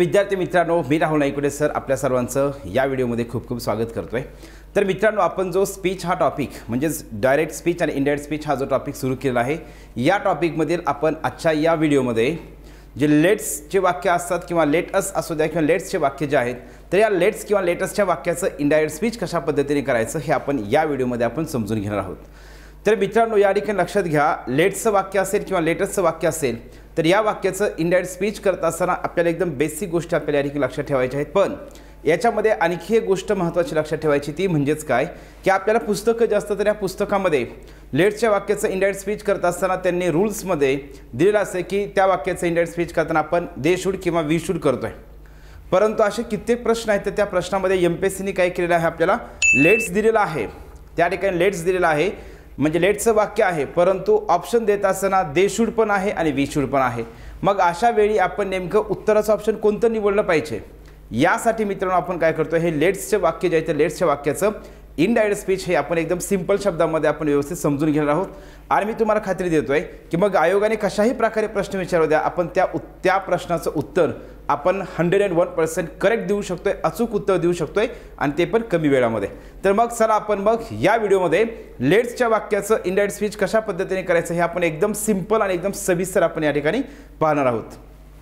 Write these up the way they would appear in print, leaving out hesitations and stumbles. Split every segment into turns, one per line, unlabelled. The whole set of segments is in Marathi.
विद्यार्थी मित्रांनो, मी राहुल नाईकुडे सर आपल्या सर्वांचं या व्हिडिओमध्ये खूप खूप स्वागत करतोय। तर मित्रांनो, आपण जो स्पीच हा टॉपिक म्हणजेच डायरेक्ट स्पीच आणि इनडायरेक्ट स्पीच हा जो टॉपिक सुरू केला आहे, या टॉपिकमधील आपण आजच्या या व्हिडिओमध्ये जे लेट्सचे वाक्य असतात किंवा लेट अस असू द्या किंवा लेट्सचे वाक्य जे आहेत, तर या लेट्स किंवा लेटसच्या वाक्याचं इनडायरेक्ट स्पीच कशा पद्धतीने करायचं हे आपण या व्हिडिओमध्ये आपण समजून घेणार आहोत। तर मित्रांनो, या ठिकाणी लक्षात घ्या, लेट्सचं वाक्य असेल किंवा लेटसचं वाक्य असेल तर या वाक्याचं इनडायरेक्ट स्पीच करत असताना आपल्याला एकदम बेसिक गोष्टी आपल्याला या ठिकाणी लक्षात ठेवायच्या आहेत। पण याच्यामध्ये आणखी एक गोष्ट महत्त्वाची लक्षात ठेवायची, ती म्हणजेच काय की आपल्याला पुस्तकं जे असतं तर या पुस्तकामध्ये लेट्सच्या वाक्याचं इनडायरेक्ट स्पीच करत असताना त्यांनी रूल्समध्ये दिलेलं असतं की त्या वाक्याचं इनडायरेक्ट स्पीच करताना आपण दे शुड किंवा वी शुड करतोय। परंतु असे कित्येक प्रश्न आहेत, तर त्या प्रश्नामध्ये एमपीएससीने काय केलेलं आहे, आपल्याला लेट्स दिलेला आहे, त्या ठिकाणी लेट्स दिलेला आहे म्हणजे लेट्सचं वाक्य आहे, परंतु ऑप्शन देत असताना दे शुड पण आहे आणि वी शुड पण आहे। मग अशा वेळी आपण नेमकं उत्तराचं ऑप्शन कोणतं निवडलं पाहिजे, यासाठी मित्रांनो आपण काय करतो, हे लेट्सचे वाक्य जे आहे ते लेट्सच्या वाक्याचं इनडायरेक्ट स्पीच हे आपण एकदम सिंपल शब्दामध्ये आपण व्यवस्थित समजून घेणार आहोत। आणि मी तुम्हाला खात्री देतोय की मग आयोगाने कशाही प्रकारे प्रश्न विचारू द्या, आपण त्या प्रश्नाचं उत्तर आपण 101% करेक्ट देऊ शकतोय, अचूक उत्तर देऊ शकतोय, आणि ते पण कमी वेळामध्ये। तर मग चला आपण मग या व्हिडिओमध्ये लेट्सच्या वाक्याचं इनडायरेक्ट स्पीच कशा पद्धतीने करायचं हे आपण एकदम सिंपल आणि एकदम सविस्तर आपण या ठिकाणी पाहणार आहोत।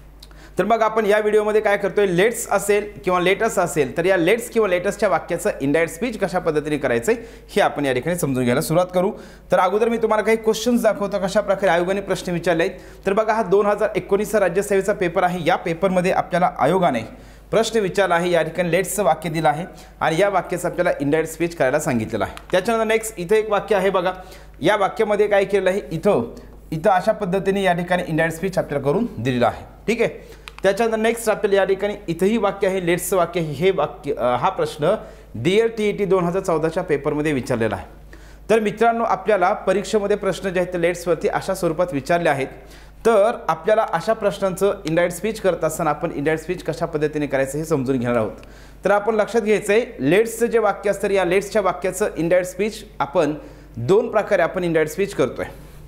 तर मग आपण या व्हिडिओमध्ये काय करतोय, लेट्स असेल किंवा लेटस असेल तर या लेट्स किंवा लेटसच्या वाक्याचं इनडायरेक्ट स्पीच कशा पद्धतीने करायचं हे आपण या ठिकाणी समजून घ्यायला सुरुवात करू। तर अगोदर मी तुम्हाला काही क्वेश्चन्स दाखवतो कशा प्रकारे आयोगाने प्रश्न विचारले आहेत। तर बघा, हा 2019 राज्यसेवेचा पेपर आहे। या पेपरमध्ये आपल्याला आयोगाने प्रश्न विचारला आहे, या ठिकाणी लेट्सचं वाक्य दिलं आहे आणि या वाक्याचं आपल्याला इनडायरेक्ट स्पीच करायला सांगितलेलं आहे। त्याच्यानंतर नेक्स्ट इथे एक वाक्य आहे बघा, या वाक्यामध्ये काय केलेलं आहे, इथं अशा पद्धतीने या ठिकाणी इनडायरेक्ट स्पीच आपल्याला करून दिलेलं आहे, ठीक आहे। त्याच्यानंतर नेक्स्ट आपल्याला या ठिकाणी इथंही वाक्य आहे लेट्सचं वाक्य, हे वाक्य हा प्रश्न डिअर TET 2014च्या पेपरमध्ये विचारलेला आहे। तर मित्रांनो, आपल्याला परीक्षेमध्ये प्रश्न जे आहेत ते लेट्सवरती अशा स्वरूपात विचारले आहेत। तर आपल्याला अशा प्रश्नांचं इनडायरेक्ट स्पीच करत असताना आपण इनडायरेक्ट स्पीच कशा पद्धतीने करायचं हे समजून घेणार आहोत। तर आपण लक्षात घ्यायचं आहे, लेट्सचं जे वाक्य असतं या लेट्सच्या वाक्याचं इनडायरेक्ट स्पीच आपण दोन प्रकारे आपण इनडायरेक्ट स्पीच करतोय।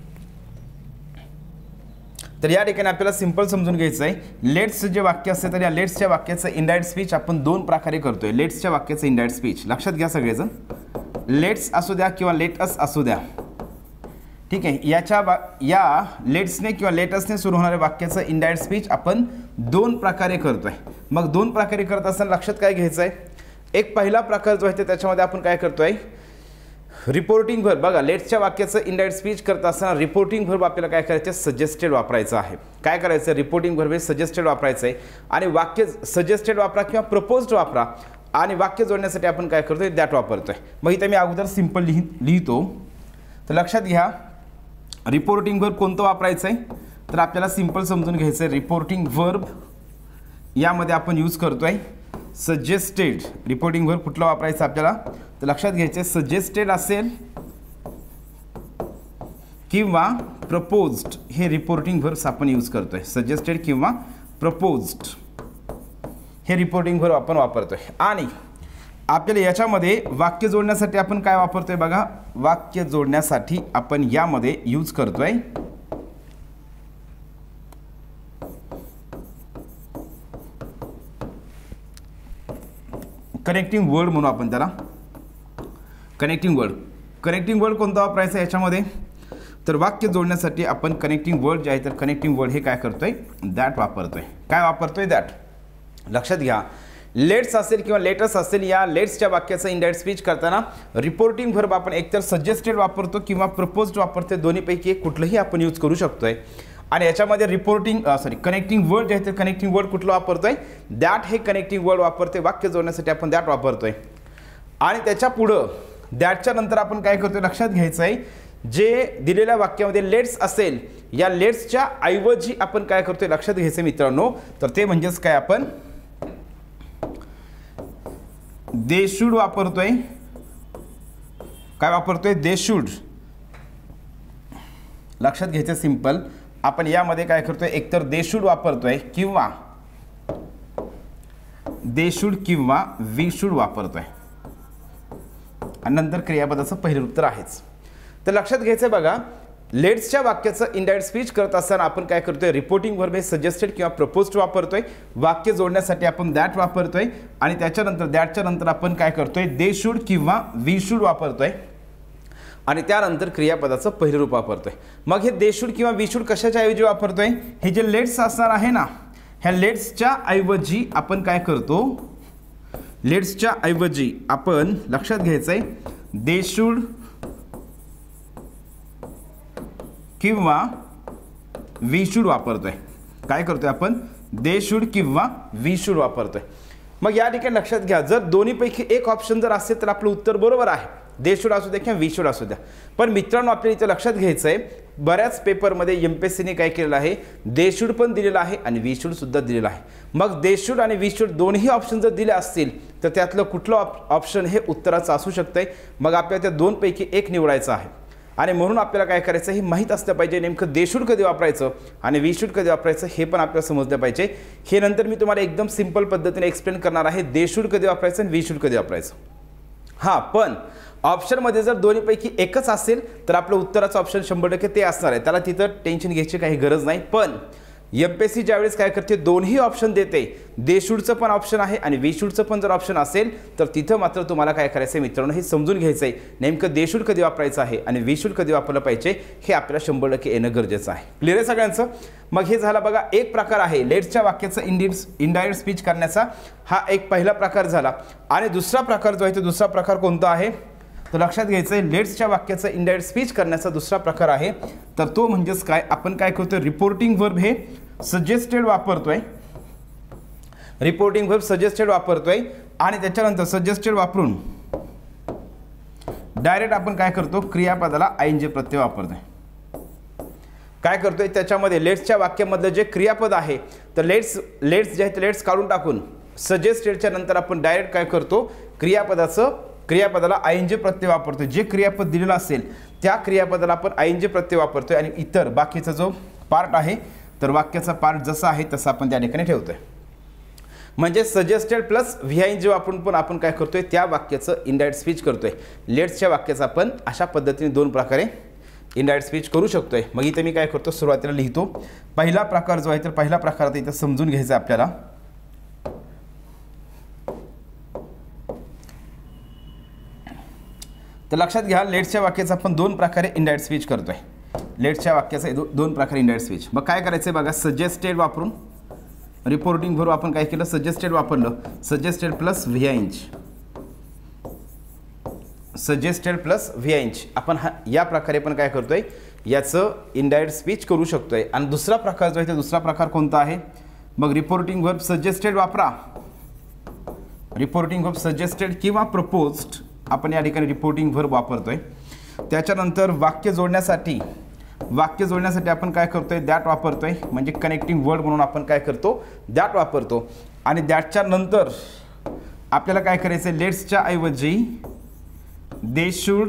तर या ठिकाणी आपल्याला सिंपल समजून घ्यायचं आहे, लेट्सचं जे वाक्य असते तर या लेट्सच्या वाक्याचं इनडायरेक्ट स्पीच आपण दोन प्रकारे करतोय। लेट्सच्या वाक्याचं इनडायरेक्ट स्पीच लक्षात घ्या सगळेजण, लेट्स असू द्या किंवा लेट अस असू द्या, ठीक आहे। या लेट्सने किंवा लेटसने सुरू होणाऱ्या वाक्याचं इनडायरेक्ट स्पीच आपण दोन प्रकारे करतोय। मग दोन प्रकारे करत असताना लक्षात काय घ्यायचं आहे, एक पहिला प्रकार जो आहे ते त्याच्यामध्ये आपण काय करतोय, रिपोर्टिंग व्हर्ब। बघा, लेट्सच्या वाक्याचं इनडायरेक्ट स्पीच करत असताना रिपोर्टिंग व्हर्ब आपल्याला काय करायचं, सजेस्टेड वापरायचं आहे। काय करायचं, रिपोर्टिंग व्हर्ब हे सजेस्टेड वापरायचं आहे आणि वाक्य सजेस्टेड वापरा किंवा प्रपोज्ड वापरा, आणि वाक्य जोडण्यासाठी आपण काय करतोय, दॅट वापरतोय। मग इथे मी अगोदर सिंपल लिहितो। तर लक्षात घ्या, रिपोर्टिंग व्हर्ब कोणतं वापरायचं आहे, तर आपल्याला सिंपल समजून घ्यायचं आहे, रिपोर्टिंग व्हर्ब यामध्ये आपण यूज करतोय सजेस्टेड। रिपोर्टिंग व्हर्ब कुठलं वापरायचं आपल्याला, तर लक्षात घ्यायचं आहे, सजेस्टेड असेल किंवा प्रपोज्ड हे रिपोर्टिंग व्हर्ब्स आपण यूज करतोय। सजेस्टेड किंवा प्रपोज्ड हे रिपोर्टिंग व्हर्ब आपण वापरतोय। आणि आपल्याला याच्यामध्ये वाक्य जोडण्यासाठी आपण काय वापरतोय, बघा, वाक्य जोडण्यासाठी आपण यामध्ये यूज करतोय कनेक्टिंग वर्ड म्हणून आपण त्याला कनेक्टिंग वर्ड। कनेक्टिंग वर्ड कोणता वापरायचा याच्यामध्ये, तर वाक्य जोडण्यासाठी आपण कनेक्टिंग वर्ड जे आहे तर कनेक्टिंग वर्ड हे काय करतोय, दॅट वापरतोय। काय वापरतोय, दॅट। लक्षात घ्या, लेट्स असेल किंवा लेटस असेल या लेट्सच्या वाक्याचं इनडायरेक्ट स्पीच करताना रिपोर्टिंग व्हर्ब आपण एकतर सजेस्टेड वापरतो किंवा प्रपोज्ड वापरतो, दोन्हीपैकी एक कुठलंही आपण यूज करू शकतोय। आणि याच्यामध्ये कनेक्टिंग वर्ड जे आहे तर कनेक्टिंग वर्ड कुठलं वापरतोय, दॅट हे कनेक्टिंग वर्ड वापरतोय। वाक्य जोडण्यासाठी आपण दॅट वापरतोय आणि त्याच्या पुढं दॅटच्या नंतर आपण काय करतोय, लक्षात घ्यायचं आहे, जे दिलेल्या वाक्यामध्ये लेट्स असेल या लेट्सच्या ऐवजी आपण काय करतोय, लक्षात घ्यायचं मित्रांनो, तर ते म्हणजेच काय, आपण दे शुड वापरतोय। काय वापरतोय, दे शुड। लक्षात घ्यायचं सिंपल, आपण यामध्ये काय करतोय, एकतर दे शुड वापरतोय किंवा दे शुड किंवा वी शुड वापरतोय आणि नंतर क्रियापदाचं पहिलं उत्तर आहेच। तर लक्षात घ्यायचं बघा, लेट्सच्या वाक्याचं इनडायरेक्ट स्पीच करत असताना आपण काय करतोय, रिपोर्टिंग वर्ब हे सजेस्टेड किंवा प्रपोज्ड वापरतोय, वाक्य जोडण्यासाठी आपण दॅट वापरतोय आणि त्याच्यानंतर दॅटच्या नंतर आपण काय करतोय, दे शुड किंवा वी शुड वापरतोय आणि त्यानंतर क्रियापदाचं पहिलं रूप वापरतोय. मग हे दे शुड किंवा वी शुड कशाच्या ऐवजी वापरतोय, हे जे लेट्स असणार आहे ना, ह्या लेट्सच्या ऐवजी आपण काय करतो, लेट्सच्या ऐवजी आपण लक्षात घ्यायचंय दे शुड किंवा वी शुड वापरतोय. काय करतोय आपण, दे शुड किंवा वी शुड वापरतोय. मग या ठिकाणी लक्षात घ्या, जर दोन्हीपैकी एक ऑप्शन जर असेल तर आपलं उत्तर बरोबर आहे, दे शुड असू द्या किंवा वी शुड असू द्या. पण मित्रांनो आपल्याला इथं लक्षात घ्यायचं आहे, बऱ्याच पेपरमध्ये एमपीएससीने काय केलेलं आहे, दे शुड पण दिलेलं आहे आणि वी शुड सुद्धा दिलेलं आहे. मग दे शुड आणि वी शुड दोन्ही ऑप्शन जर दिले असतील तर त्यातलं कुठलं ऑप्शन हे उत्तराचं असू शकतंय. मग आपल्याला त्या दोनपैकी एक निवडायचं आहे आणि म्हणून आपल्याला काय करायचं हे माहीत असलं पाहिजे, नेमकं दे शुड कधी वापरायचं आणि वी शुड कधी वापरायचं हे पण आपल्याला समजलं पाहिजे. हे नंतर मी तुम्हाला एकदम सिंपल पद्धतीने एक्सप्लेन करणार आहे, दे शुड कधी वापरायचं आणि वी शुड कधी वापरायचं. हां, पण ऑप्शनमध्ये जर दोन्हीपैकी एकच असेल तर आपलं उत्तराचं ऑप्शन 100% ते असणार आहे, त्याला तिथं टेन्शन घ्यायची काही गरज नाही. पण एमपीएससी ज्यावेळेस काय करते, दोन्ही ऑप्शन देते, दे शुडचं पण ऑप्शन आहे आणि वी शुडचं पण जर ऑप्शन असेल तर तिथं मात्र तुम्हाला काय करायचं आहे मित्रांनो, हे समजून घ्यायचं आहे, नेमकं दे शुड कधी वापरायचं आहे आणि वी शुड कधी वापरलं पाहिजे हे आपल्याला 100% येणं गरजेचं आहे. क्लिअर आहे सगळ्यांचं. मग हे झाला बघा एक प्रकार आहे लेट्सच्या वाक्याचं इनडायरेक्ट स्पीच करण्याचा, हा एक पहिला प्रकार झाला. आणि दुसरा प्रकार जो आहे तो दुसरा प्रकार कोणता आहे, तर लक्षात घ्यायचं आहे, लेट्सच्या वाक्याचं इनडायरेक्ट स्पीच करण्याचा दुसरा प्रकार आहे तर तो म्हणजेच काय, आपण काय करतोय, रिपोर्टिंग वर्ब हे सजेस्टेड वापरतोय, रिपोर्टिंग वर्ब सजेस्टेड वापरतोय आणि त्याच्यानंतर सजेस्टेड वापरून डायरेक्ट आपण काय करतो, क्रियापदाला आयएनजी प्रत्यय वापरतोय. काय करतोय, त्याच्यामध्ये लेट्सच्या वाक्यामधलं जे क्रियापद आहे तर लेट्स जे आहे ते लेट्स काढून टाकून सजेस्टेडच्या नंतर आपण डायरेक्ट काय करतो, क्रियापदाला आयएनजी प्रत्यय वापरतोय. जे क्रियापद दिलेलं असेल त्या क्रियापदाला आपण आयएनजी प्रत्यय वापरतोय आणि इतर बाकीचा जो पार्ट आहे तर वाक्याचा पार्ट जसा आहे तसा आपण त्या ठिकाणी ठेवतोय. म्हणजे सजेस्टेड प्लस व्हीआयएनजी वापरून पण आपण काय करतोय, त्या वाक्याचं इनडायरेक्ट स्पीच करतोय. लेट्सच्या वाक्याचं आपण अशा पद्धतीने दोन प्रकारे इनडायरेक्ट स्पीच करू शकतोय. मग इथे मी काय करतो, सुरुवातीला लिहितो पहिला प्रकार जो आहे तर पहिला प्रकार आता इथं समजून घ्यायचा आपल्याला. तर लक्षात घ्या, लेट्सच्या वाक्याचं आपण दोन प्रकारे इनडायरेक्ट स्पीच करतोय. लेट्सच्या वाक्याचं दोन प्रकारे इनडायरेक्ट स्पीच. मग काय करायचं आहे बघा, सजेस्टेड वापरून रिपोर्टिंग भरून आपण काय केलं, सजेस्टेड वापरलं, suggested plus V I N G, suggested plus V I N G आपण या प्रकारे पण काय करतोय, याचं इनडायरेक्ट स्पीच करू शकतोय. आणि दुसरा प्रकार जो आहे तो दुसरा प्रकार कोणता आहे, मग रिपोर्टिंग वर्ब सजेस्टेड वापरा, रिपोर्टिंग वर्ब सजेस्टेड किंवा प्रपोज्ड आपण या ठिकाणी रिपोर्टिंग वर्ब वापरतोय. त्याच्यानंतर वाक्य जोडण्यासाठी आपण काय करतोय, दॅट वापरतोय, म्हणजे कनेक्टिंग वर्ड म्हणून आपण काय करतो, दॅट वापरतो. आणि दॅटच्या नंतर आपल्याला काय करायचं आहे, लेट्सच्या ऐवजी दे शुड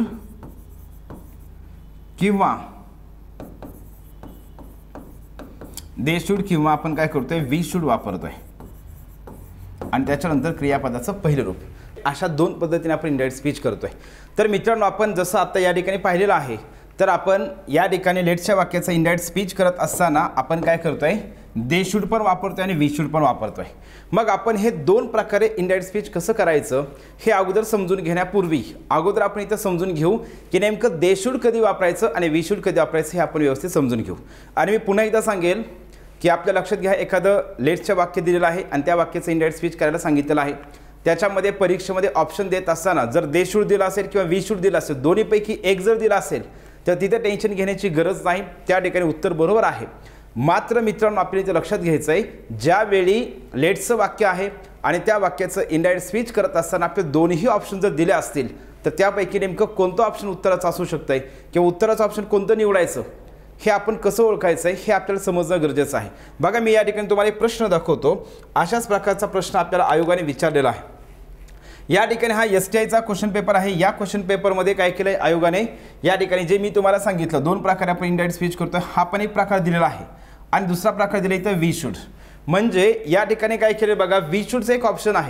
किंवा आपण काय करतोय, वी शुड वापरतोय आणि त्याच्यानंतर क्रियापदाचं पहिलं रूप. अशा दोन पद्धतीने आपण इनडायरेक्ट स्पीच करतोय. तर मित्रांनो आपण जसं आता या ठिकाणी पाहिलेलं आहे तर आपण या ठिकाणी लेट्सच्या वाक्याचं इनडायरेक्ट स्पीच करत असताना आपण काय करतोय, दे शुड पण वापरतोय आणि वी शुड पण वापरतोय. मग आपण हे दोन प्रकारे इनडायरेक्ट स्पीच कसं करायचं हे अगोदर समजून घेण्यापूर्वी अगोदर आपण इथं समजून घेऊ की नेमकं दे शुड कधी वापरायचं आणि वी शुड कधी वापरायचं हे आपण व्यवस्थित समजून घेऊ. आणि मी पुन्हा एकदा सांगेल की आपल्या लक्षात घ्या, एखादं लेट्सचं वाक्य दिलेलं आहे आणि त्या वाक्याचं इनडायरेक्ट स्पीच करायला सांगितलेलं आहे. त्याच्यामध्ये परीक्षेमध्ये ऑप्शन देत असताना जर दे शुड दिला असेल किंवा वी शुड दिला असेल, दोन्हीपैकी एक जर दिला असेल तर तिथे टेन्शन घेण्याची गरज नाही, त्या ठिकाणी उत्तर बरोबर आहे. मात्र मित्रांनो आपल्याला इथे लक्षात घ्यायचं आहे, ज्यावेळी लेट्सचं वाक्य आहे आणि त्या वाक्याचं इनडायरेक्ट स्पीच करत असताना आपले दोन्ही ऑप्शन जर दिले असतील तर त्यापैकी नेमकं कोणतं ऑप्शन उत्तराचं असू शकतं आहे किंवा उत्तराचं ऑप्शन कोणतं निवडायचं हे आपण कसं ओळखायचं आहे हे आपल्याला समजणं गरजेचं आहे. बघा मी या ठिकाणी तुम्हाला एक प्रश्न दाखवतो. अशाच प्रकारचा प्रश्न आपल्याला आयोगाने विचारलेला आहे. या ठिकाणी हा STIचा क्वेश्चन पेपर आहे. या क्वेश्चन पेपरमध्ये काय केलं आहे आयोगाने, या ठिकाणी जे मी तुम्हाला सांगितलं दोन प्रकारे आपण इनडायरेक्ट स्पीच करतो, हा पण एक प्रकार दिलेला आहे आणि दुसरा प्रकार दिला इथं वी शुड. म्हणजे या ठिकाणी काय केलं बघा, वी शुडचं एक ऑप्शन आहे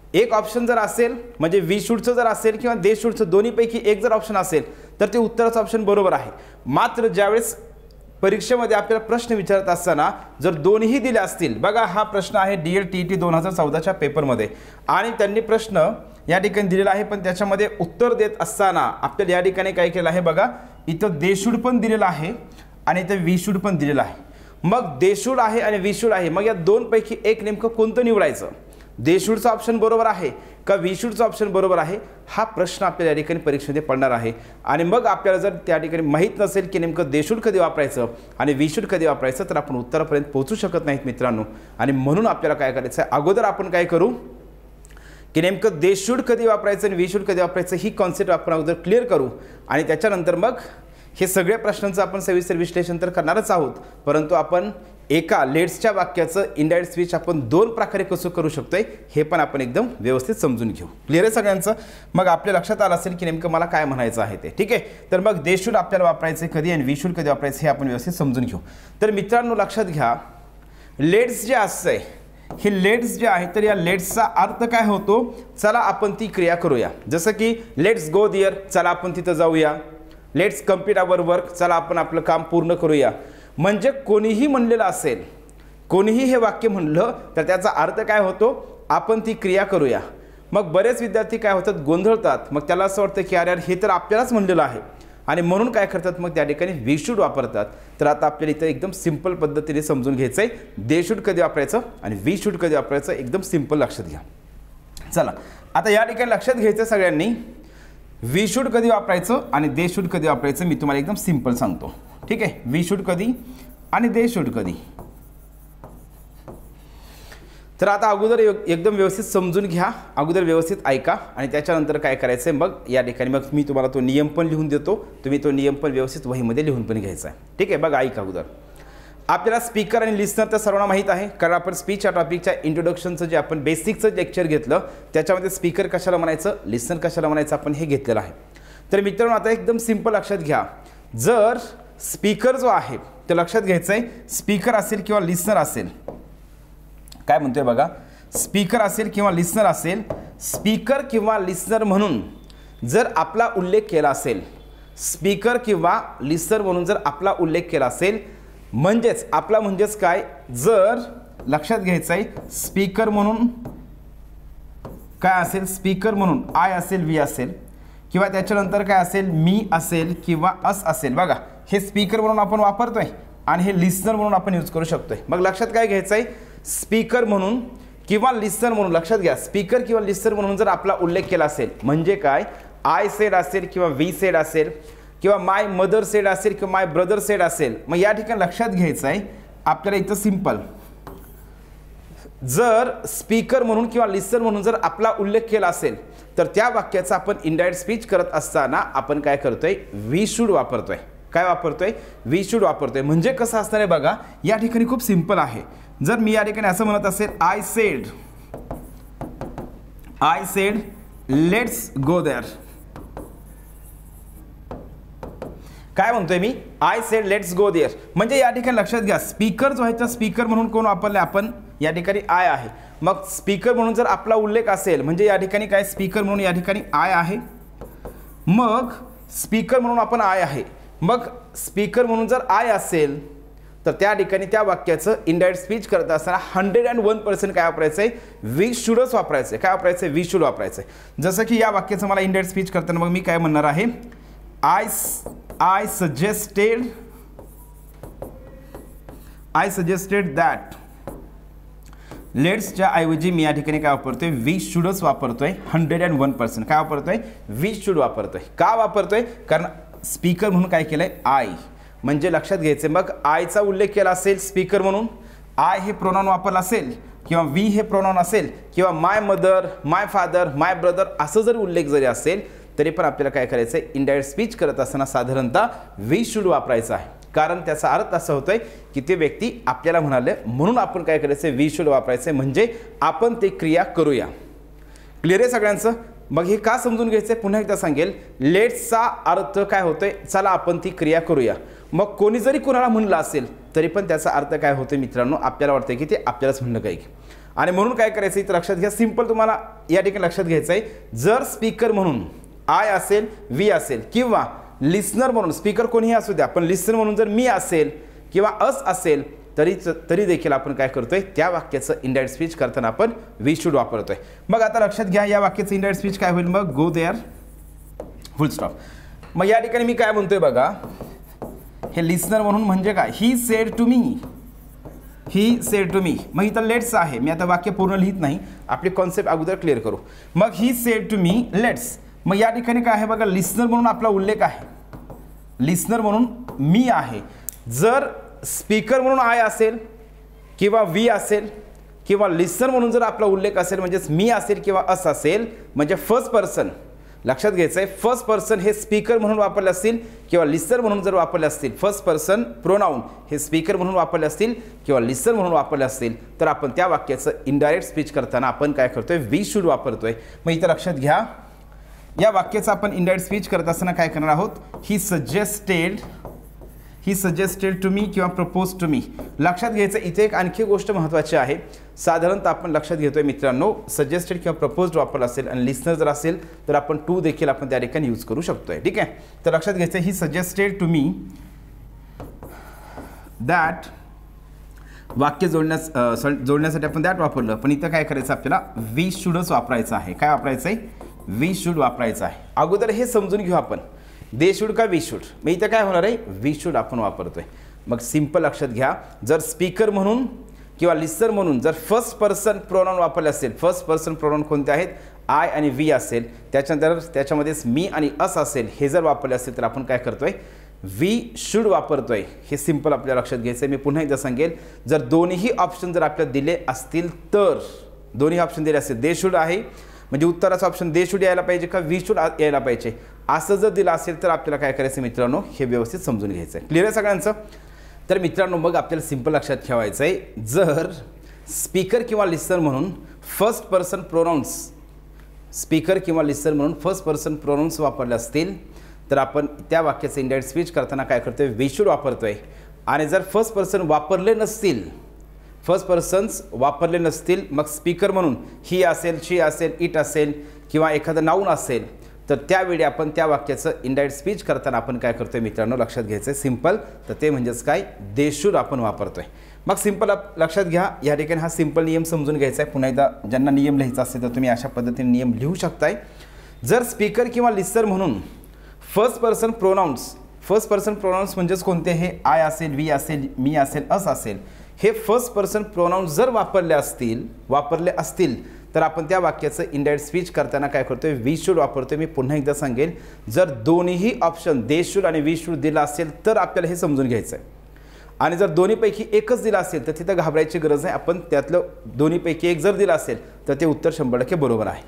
एक ऑप्शन जर असेल म्हणजे वी शूडचं जर असेल किंवा दे शूडचं दोन्हीपैकी एक जर ऑप्शन असेल तर ते उत्तराचं ऑप्शन बरोबर आहे. मात्र ज्यावेळेस परीक्षेमध्ये आपल्याला प्रश्न विचारत असताना जर दोन्ही दिले असतील, बघा हा प्रश्न आहे DLTET 2014च्या पेपरमध्ये आणि त्यांनी प्रश्न या ठिकाणी दिलेला आहे, पण त्याच्यामध्ये उत्तर देत असताना आपल्याला या ठिकाणी काय केलं आहे बघा, इथं दे शूड पण दिलेलं आहे आणि इथं वी शूड पण दिलेलं आहे. मग दे शूड आहे आणि वी शूड आहे, मग या दोनपैकी एक नेमकं कोणतं निवडायचं? दे शूडचं ऑप्शन बरोबर आहे का वी शूडचं ऑप्शन बरोबर आहे, हा प्रश्न आपल्याला या ठिकाणी परीक्षेमध्ये पडणार आहे. आणि मग आपल्याला जर त्या ठिकाणी माहीत नसेल की नेमकं दे शूड कधी वापरायचं आणि वी शूड कधी वापरायचं तर आपण उत्तरापर्यंत पोहोचू शकत नाहीत मित्रांनो. आणि म्हणून आपल्याला काय करायचं आहे, अगोदर आपण काय करू की नेमकं दे शूड कधी वापरायचं आणि वी शूड कधी वापरायचं ही कॉन्सेप्ट आपण अगोदर क्लिअर करू आणि त्याच्यानंतर मग हे सगळ्या प्रश्नांचं आपण सविस्तर विश्लेषण तर करणारच आहोत, परंतु आपण एका लेट्सच्या वाक्याचं इनडायरेक्ट स्पीच आपण दोन प्रकारे कसं करू शकतोय हे पण आपण एकदम व्यवस्थित समजून घेऊ. क्लिअर आहे सगळ्यांचं? मग आपल्या लक्षात आलं असेल की नेमकं मला काय म्हणायचं आहे ते. ठीक आहे, तर मग दे शूड आपल्याला वापरायचं कधी आणि वी शूड कधी वापरायचं हे आपण व्यवस्थित समजून घेऊ. तर मित्रांनो लक्षात घ्या, लेट्स जे असतंय हे लेट्स जे आहे तर या लेट्सचा अर्थ काय होतो, चला आपण ती क्रिया करूया. जसं की लेट्स गो देअर, चला आपण तिथं जाऊया. लेट्स कम्प्लीट आवर वर्क, चला आपण आपलं काम पूर्ण करूया. म्हणजे कोणीही म्हणलेलं असेल, कोणीही हे वाक्य म्हणलं तर त्याचा अर्थ काय होतो, आपण ती क्रिया करूया. मग बरेच विद्यार्थी काय होतात, गोंधळतात. मग त्याला असं वाटतं की अरे हे तर आपल्यालाच म्हणलेलं आहे आणि म्हणून काय करतात, मग त्या ठिकाणी वी शूड वापरतात. तर आता आपल्याला इथं एकदम सिंपल पद्धतीने समजून घ्यायचं आहे, दे शूड कधी वापरायचं आणि वी शूड कधी वापरायचं, एकदम सिंपल लक्षात घ्या. चला आता या ठिकाणी लक्षात घ्यायचं सगळ्यांनी, वी शूड कधी वापरायचं आणि दे शूड कधी वापरायचं मी तुम्हाला एकदम सिंपल सांगतो. ठीक आहे, वी शूड कधी आणि दे शूड कधी. तर आता अगोदर एकदम व्यवस्थित समजून घ्या, अगोदर व्यवस्थित ऐका आणि त्याच्यानंतर काय करायचं आहे, मग या ठिकाणी मग मी तुम्हाला तो नियम पण लिहून देतो, तुम्ही तो नियम पण व्यवस्थित वहीमध्ये लिहून पण घ्यायचा आहे. ठीक आहे, बघा ऐका. अगोदर आपल्याला स्पीकर आणि लिस्नर तर सर्वांना माहीत आहे, कारण आपण स्पीच या टॉपिकच्या इंट्रोडक्शनचं जे आपण बेसिकचं लेक्चर घेतलं त्याच्यामध्ये स्पीकर कशाला म्हणायचं, लिस्नर कशाला म्हणायचं आपण हे घेतलेलं आहे. तर मित्रांनो आता एकदम सिंपल लक्षात घ्या, जर स्पीकर जो आहे ते लक्षात घ्यायचं आहे, स्पीकर असेल किंवा लिस्नर असेल, काय म्हणतोय बघा, स्पीकर असेल किंवा लिस्नर असेल, स्पीकर किंवा लिस्नर म्हणून जर आपला उल्लेख केला असेल, स्पीकर किंवा लिस्नर म्हणून जर आपला उल्लेख केला असेल, म्हणजेच आपला म्हणजेच काय, जर लक्षात घ्यायचं आहे स्पीकर म्हणून काय असेल, स्पीकर म्हणून आय असेल, वी असेल किंवा त्याच्यानंतर काय असेल, मी असेल किंवा अस असेल. बघा हे स्पीकर म्हणून आपण वापरतोय आणि हे लिस्नर म्हणून आपण यूज करू शकतोय. मग लक्षात काय घ्यायचं आहे, स्पीकर म्हणून किंवा लिस्नर म्हणून, लक्षात घ्या स्पीकर किंवा लिस्नर म्हणून जर आपला उल्लेख केला असेल म्हणजे काय, आय सेड असेल किंवा वी सेड असेल किंवा माय मदर सेड असेल किंवा माय ब्रदर सेड असेल. मग या ठिकाणी लक्षात घ्यायचं आहे आपल्याला इथं सिंपल, जर स्पीकर म्हणून किंवा लिस्नर म्हणून जर आपला उल्लेख केला असेल तर त्या वाक्याचा आपण इनडायरेक्ट स्पीच करत असताना आपण काय करतोय, वी शूड वापरतोय. काय वापरतोय, वी शूड वापरतोय. म्हणजे कसं असणार आहे बघा, या ठिकाणी खूप सिंपल आहे. जर मी या ठिकाणी असं म्हणत असेल, I said let's go there, काय म्हणतोय मी, I said let's go there. म्हणजे या ठिकाणी लक्षात घ्या स्पीकर जो आहे तर स्पीकर म्हणून कोण वापरले आपण, या ठिकाणी आय आहे. मग स्पीकर म्हणून जर आपला उल्लेख असेल म्हणजे या ठिकाणी काय, स्पीकर म्हणून या ठिकाणी आय आहे. मग स्पीकर म्हणून आपण आय आहे, मग स्पीकर म्हणून जर आय असेल तर त्या ठिकाणी त्या वाक्याचं इनडायरेक्ट स्पीच करत असताना 101% काय वापरायचं आहे, वी शूडच वापरायचं आहे. काय वापरायचं आहे, वी शूड वापरायचं आहे. जसं की या वाक्याचं मला इनडायरेक्ट स्पीच करताना मग मी काय म्हणणार आहे, आय सजेस्टेड दॅट, लेट्सच्या ऐवजी मी या ठिकाणी काय वापरतोय, वी शूडच वापरतोय. 101% काय वापरतोय, वी शूड वापरतोय. का वापरतोय, कारण स्पीकर म्हणून काय केलंय, आय. म्हणजे लक्षात घ्यायचं, मग आयचा उल्लेख केला असेल स्पीकर म्हणून, आय हे प्रोनाउन वापरला असेल किंवा वी हे प्रोनाउन असेल किंवा my mother, my father, my brother असं जर उल्लेख जरी असेल तरी पण आपल्याला काय करायचं आहे, इनडायरेक्ट स्पीच करत असताना साधारणतः वी शूड वापरायचं आहे. कारण त्याचा अर्थ असा होतोय की ते व्यक्ती आपल्याला म्हणाले म्हणून आपण काय करायचं, वी शूड वापरायचं म्हणजे आपण ते क्रिया करूया. क्लिअर आहे सगळ्यांचं? मग हे का समजून घ्यायचं आहे, पुन्हा एकदा सांगेल, लेट्सचा अर्थ काय होतोय, चला आपण ती क्रिया करूया. मग कोणी जरी कोणाला म्हणलं असेल तरी पण त्याचा अर्थ काय होतोय मित्रांनो, आपल्याला वाटतंय की ते आपल्यालाच म्हणलं काय. आणि म्हणून काय करायचं इथं लक्षात घ्या, सिंपल तुम्हाला या ठिकाणी लक्षात घ्यायचं आहे, जर स्पीकर म्हणून आय असेल, वी असेल किंवा लिस्नर म्हणून, स्पीकर कोणीही असू द्या, पण लिस्नर म्हणून जर मी असेल किंवा अस असेल तरी देखील आपण काय करतोय, त्या वाक्याचं इनडायरेक्ट स्पीच करताना आपण वी शुड वापरतोय. मग आता लक्षात घ्या या वाक्याचं इनडायरेक्ट स्पीच काय होईल, मग गो देअर फुल स्टॉप. मग या ठिकाणी मी काय म्हणतोय बघा, हे लिस्नर म्हणून म्हणजे काय, he said to me, he said to me. मग इथं लेट्स आहे, मी आता वाक्य पूर्ण लिहित नाही, आपली कॉन्सेप्ट अगोदर क्लिअर करू. मग he said to me let's. मग या ठिकाणी काय आहे बघा, लिस्नर म्हणून आपला उल्लेख आहे, लिस्नर म्हणून मी आहे. जर स्पीकर म्हणून आय असेल किंवा वी असेल किंवा लिस्नर म्हणून जर आपला उल्लेख असेल, म्हणजेच मी असेल किंवा अस असेल, म्हणजे फर्स्ट पर्सन लक्षात घ्यायचं आहे, फर्स्ट पर्सन हे स्पीकर म्हणून वापरले असतील किंवा लिस्नर म्हणून जर वापरले असतील, फर्स्ट पर्सन प्रोनाऊन हे स्पीकर म्हणून वापरले असतील किंवा लिस्नर म्हणून वापरले असतील, तर आपण त्या वाक्याचं इनडायरेक्ट स्पीच करताना आपण काय करतोय, वी शुड वापरतोय. मग इथं लक्षात घ्या या वाक्याचं आपण इनडायरेक्ट स्पीच करत असताना काय करणार आहोत, ही सजेस्टेड टू मी किंवा प्रपोज टू मी. लक्षात घ्यायचं इथे एक आणखी गोष्ट महत्त्वाची आहे, साधारणतः आपण लक्षात घेतोय मित्रांनो, सजेस्टेड किंवा प्रपोज्ड वापरला असेल आणि लिस्नर जर असेल तर आपण टू देखील आपण त्या ठिकाणी यूज करू शकतोय. ठीक आहे, तर लक्षात घ्यायचं he suggested to me that, वाक्य जोडण्यासाठी आपण दॅट वापरलं, पण इथं काय करायचं आपल्याला, वी शुडच वापरायचं आहे. काय वापरायचं आहे, वी शुड वापरायचं आहे. अगोदर हे समजून घेऊ आपण, दे शुड का वी शुड. मग इथं काय होणार आहे, वी शुड आपण वापरतोय. मग सिंपल लक्षात घ्या, जर स्पीकर म्हणून किंवा लिस्नर म्हणून जर फर्स्ट पर्सन प्रोनाऊन वापरले असेल, फर्स्ट पर्सन प्रोनाऊन कोणते आहेत, आय आणि वी असेल, त्याच्यानंतर त्याच्यामध्येच मी आणि अस असेल, हे जर वापरले असेल तर आपण काय करतोय, वी शुड वापरतोय. हे सिंपल आपल्याला लक्षात घ्यायचं आहे. मी पुन्हा एकदा सांगेल, जर दोन्ही ऑप्शन जर आपल्याला दिले असतील तर, दोन्ही ऑप्शन दिले असतील, दे शुड आहे म्हणजे उत्तराचं ऑप्शन दे शुड यायला पाहिजे का वी शुड यायला पाहिजे, असं जर दिलं असेल तर आपल्याला काय करायचं मित्रांनो, हे व्यवस्थित समजून घ्यायचं आहे. क्लिअर आहे सगळ्यांचं. तर मित्रांनो मग आपल्याला सिंपल लक्षात ठेवायचं आहे, जर स्पीकर किंवा लिस्नर म्हणून फर्स्ट पर्सन प्रोनाऊन्स, स्पीकर किंवा लिस्नर म्हणून फर्स्ट पर्सन प्रोनाऊन्स वापरले असतील तर आपण त्या वाक्याचं इनडायरेक्ट स्पीच करताना काय करतोय, वी शुड वापरतोय. आणि जर फर्स्ट पर्सन वापरले नसतील, फर्स्ट पर्सन्स वापरले नसतील, मग स्पीकर म्हणून ही असेल, शी असेल, इट असेल किंवा एखादं नाऊन असेल, तर त्यावेळी आपण त्या वाक्याचं इनडायरेक्ट स्पीच करताना आपण काय करतोय मित्रांनो, लक्षात घ्यायचं आहे सिंपल, तर ते म्हणजेच काय, दे शुड आपण वापरतोय. मग सिंपल लक्षात घ्या, या ठिकाणी हा सिंपल नियम समजून घ्यायचा आहे. पुन्हा एकदा ज्यांना नियम लिहायचा असेल तर तुम्ही अशा पद्धतीने नियम लिहू शकताय. जर स्पीकर किंवा लिस्नर म्हणून फर्स्ट पर्सन प्रोनाऊन्स म्हणजेच कोणते, हे आय असेल, वी असेल, मी असेल, अस असेल, हे फर्स्ट पर्सन प्रोनाऊन्स जर वापरले असतील तर आपण त्या वाक्याचं इनडायरेक्ट स्पीच करताना काय करतोय, वी शुड वापरतोय. मी पुन्हा एकदा सांगेल, जर दोन्ही ऑप्शन दे शुड आणि वी शुड दिला असेल तर आपल्याला हे समजून घ्यायचं आहे. आणि जर दोन्हीपैकी एकच दिला असेल तर तिथं घाबरायची गरज नाही, आपण त्यातलं दोन्हीपैकी एक जर दिलं असेल तर ते उत्तर 100% बरोबर आहे.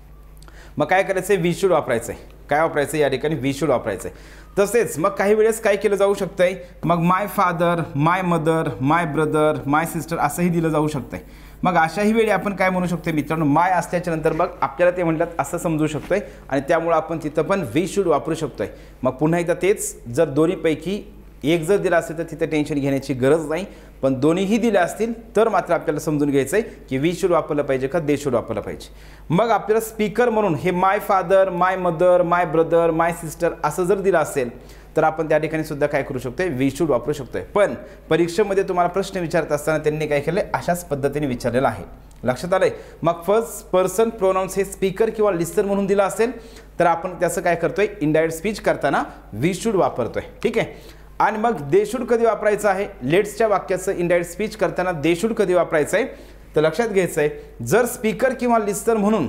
मग काय करायचं आहे, वी शुड वापरायचं आहे. काय वापरायचं आहे या ठिकाणी, वी शुड वापरायचं आहे. तसेच मग काही वेळेस काय केलं जाऊ शकतंय, मग my father, my mother, my brother, my sister असंही दिलं जाऊ शकतंय. मग अशाही वेळी आपण काय म्हणू शकतो मित्रांनो, माय असल्याच्या नंतर मग आपल्याला ते म्हणतात असं समजू शकतोय आणि त्यामुळे आपण तिथं पण वी शुड वापरू शकतोय. मग पुन्हा एकदा तेच, जर दोन्हीपैकी एक जर दिला असेल तर तिथं टेन्शन घेण्याची गरज नाही, पण दोन्हीही दिले असतील तर मात्र आपल्याला समजून घ्यायचं आहे की वी शुड वापरलं पाहिजे का दे शुड वापरलं पाहिजे. मग आपल्याला स्पीकर म्हणून हे my father, my mother, my brother, my sister असं जर दिलं असेल तर आपण त्या ठिकाणी सुद्धा काय करू शकतोय, वी शुड वापरू शकतोय. पण परीक्षेमध्ये तुम्हाला प्रश्न विचारत असताना त्यांनी काय केलं, अशाच पद्धतीने विचारलेलं आहे. लक्षात आलंय. मग फर्स्ट पर्सन प्रोनाऊन्स हे स्पीकर किंवा लिस्नर म्हणून दिलं असेल तर आपण त्याचं काय करतोय, इनडायरेक्ट स्पीच करताना वी शुड वापरतोय. ठीक आहे. आणि मग दे शुड कधी वापरायचं आहे, लेट्सच्या वाक्याचं इनडायरेक्ट स्पीच करताना दे शुड कधी वापरायचं आहे, तर लक्षात घ्यायचं आहे, जर स्पीकर किंवा लिस्नर म्हणून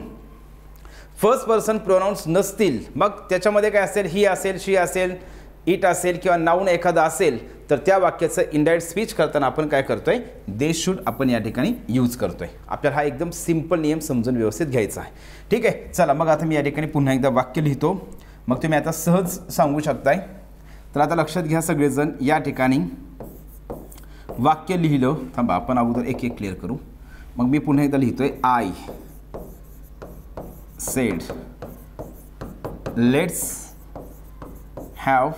फर्स्ट पर्सन प्रोनाऊन्स नसतील, मग त्याच्यामध्ये काय असेल, ही असेल, शी असेल, इट असेल किंवा नाऊन एखादा असेल, तर त्या वाक्याचं इनडायरेक्ट स्पीच करताना आपण काय करतोय, दे शुड आपण या ठिकाणी यूज करतोय. आपल्याला हा एकदम सिंपल नियम समजून व्यवस्थित घ्यायचा आहे. ठीक आहे. चला मग आता मी या ठिकाणी पुन्हा एकदा वाक्य लिहितो, मग तुम्ही आता सहज सांगू शकताय. तर आता लक्षात घ्या सगळेजण, या ठिकाणी वाक्य लिहिलं, थांबा आपण अगोदर एक एक क्लिअर करू. मग मी पुन्हा एकदा लिहितोय, I said let's have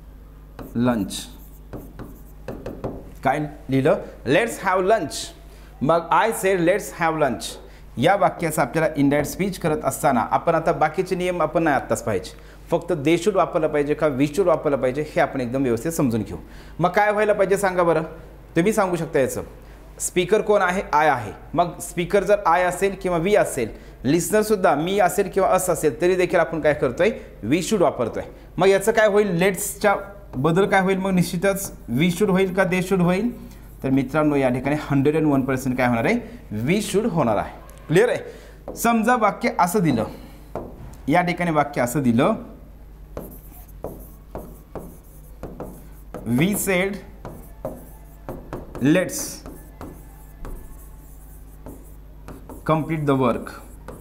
lunch. काय लिहिलं, लेट्स हॅव लंच. मग I said let's have lunch या वाक्याचा आपल्याला इनडायरेक्ट स्पीच करत असताना आपण आता बाकीचे नियम आपण नाही आत्ताच पाहिजे, फक्त दे शूड वापरलं पाहिजे का वी शूड वापरलं पाहिजे हे आपण एकदम व्यवस्थित समजून घेऊ. मग काय व्हायला पाहिजे सांगा बरं, तुम्ही सांगू शकता. याचं स्पीकर कोण आहे, आय आहे. मग स्पीकर जर आय असेल किंवा वी असेल, लिस्नरसुद्धा मी असेल किंवा अस असेल, तरी देखील आपण काय करतोय, वी शूड वापरतोय. मग याचं काय होईल, लेट्सच्या बदल काय होईल, मग निश्चितच वी शूड होईल का दे शूड होईल. तर मित्रांनो या ठिकाणी 101% काय होणार आहे, वी शूड होणार आहे. क्लिअर आहे. समजा वाक्य असं दिलं, या ठिकाणी वाक्य असं दिलं, we said let's complete the work.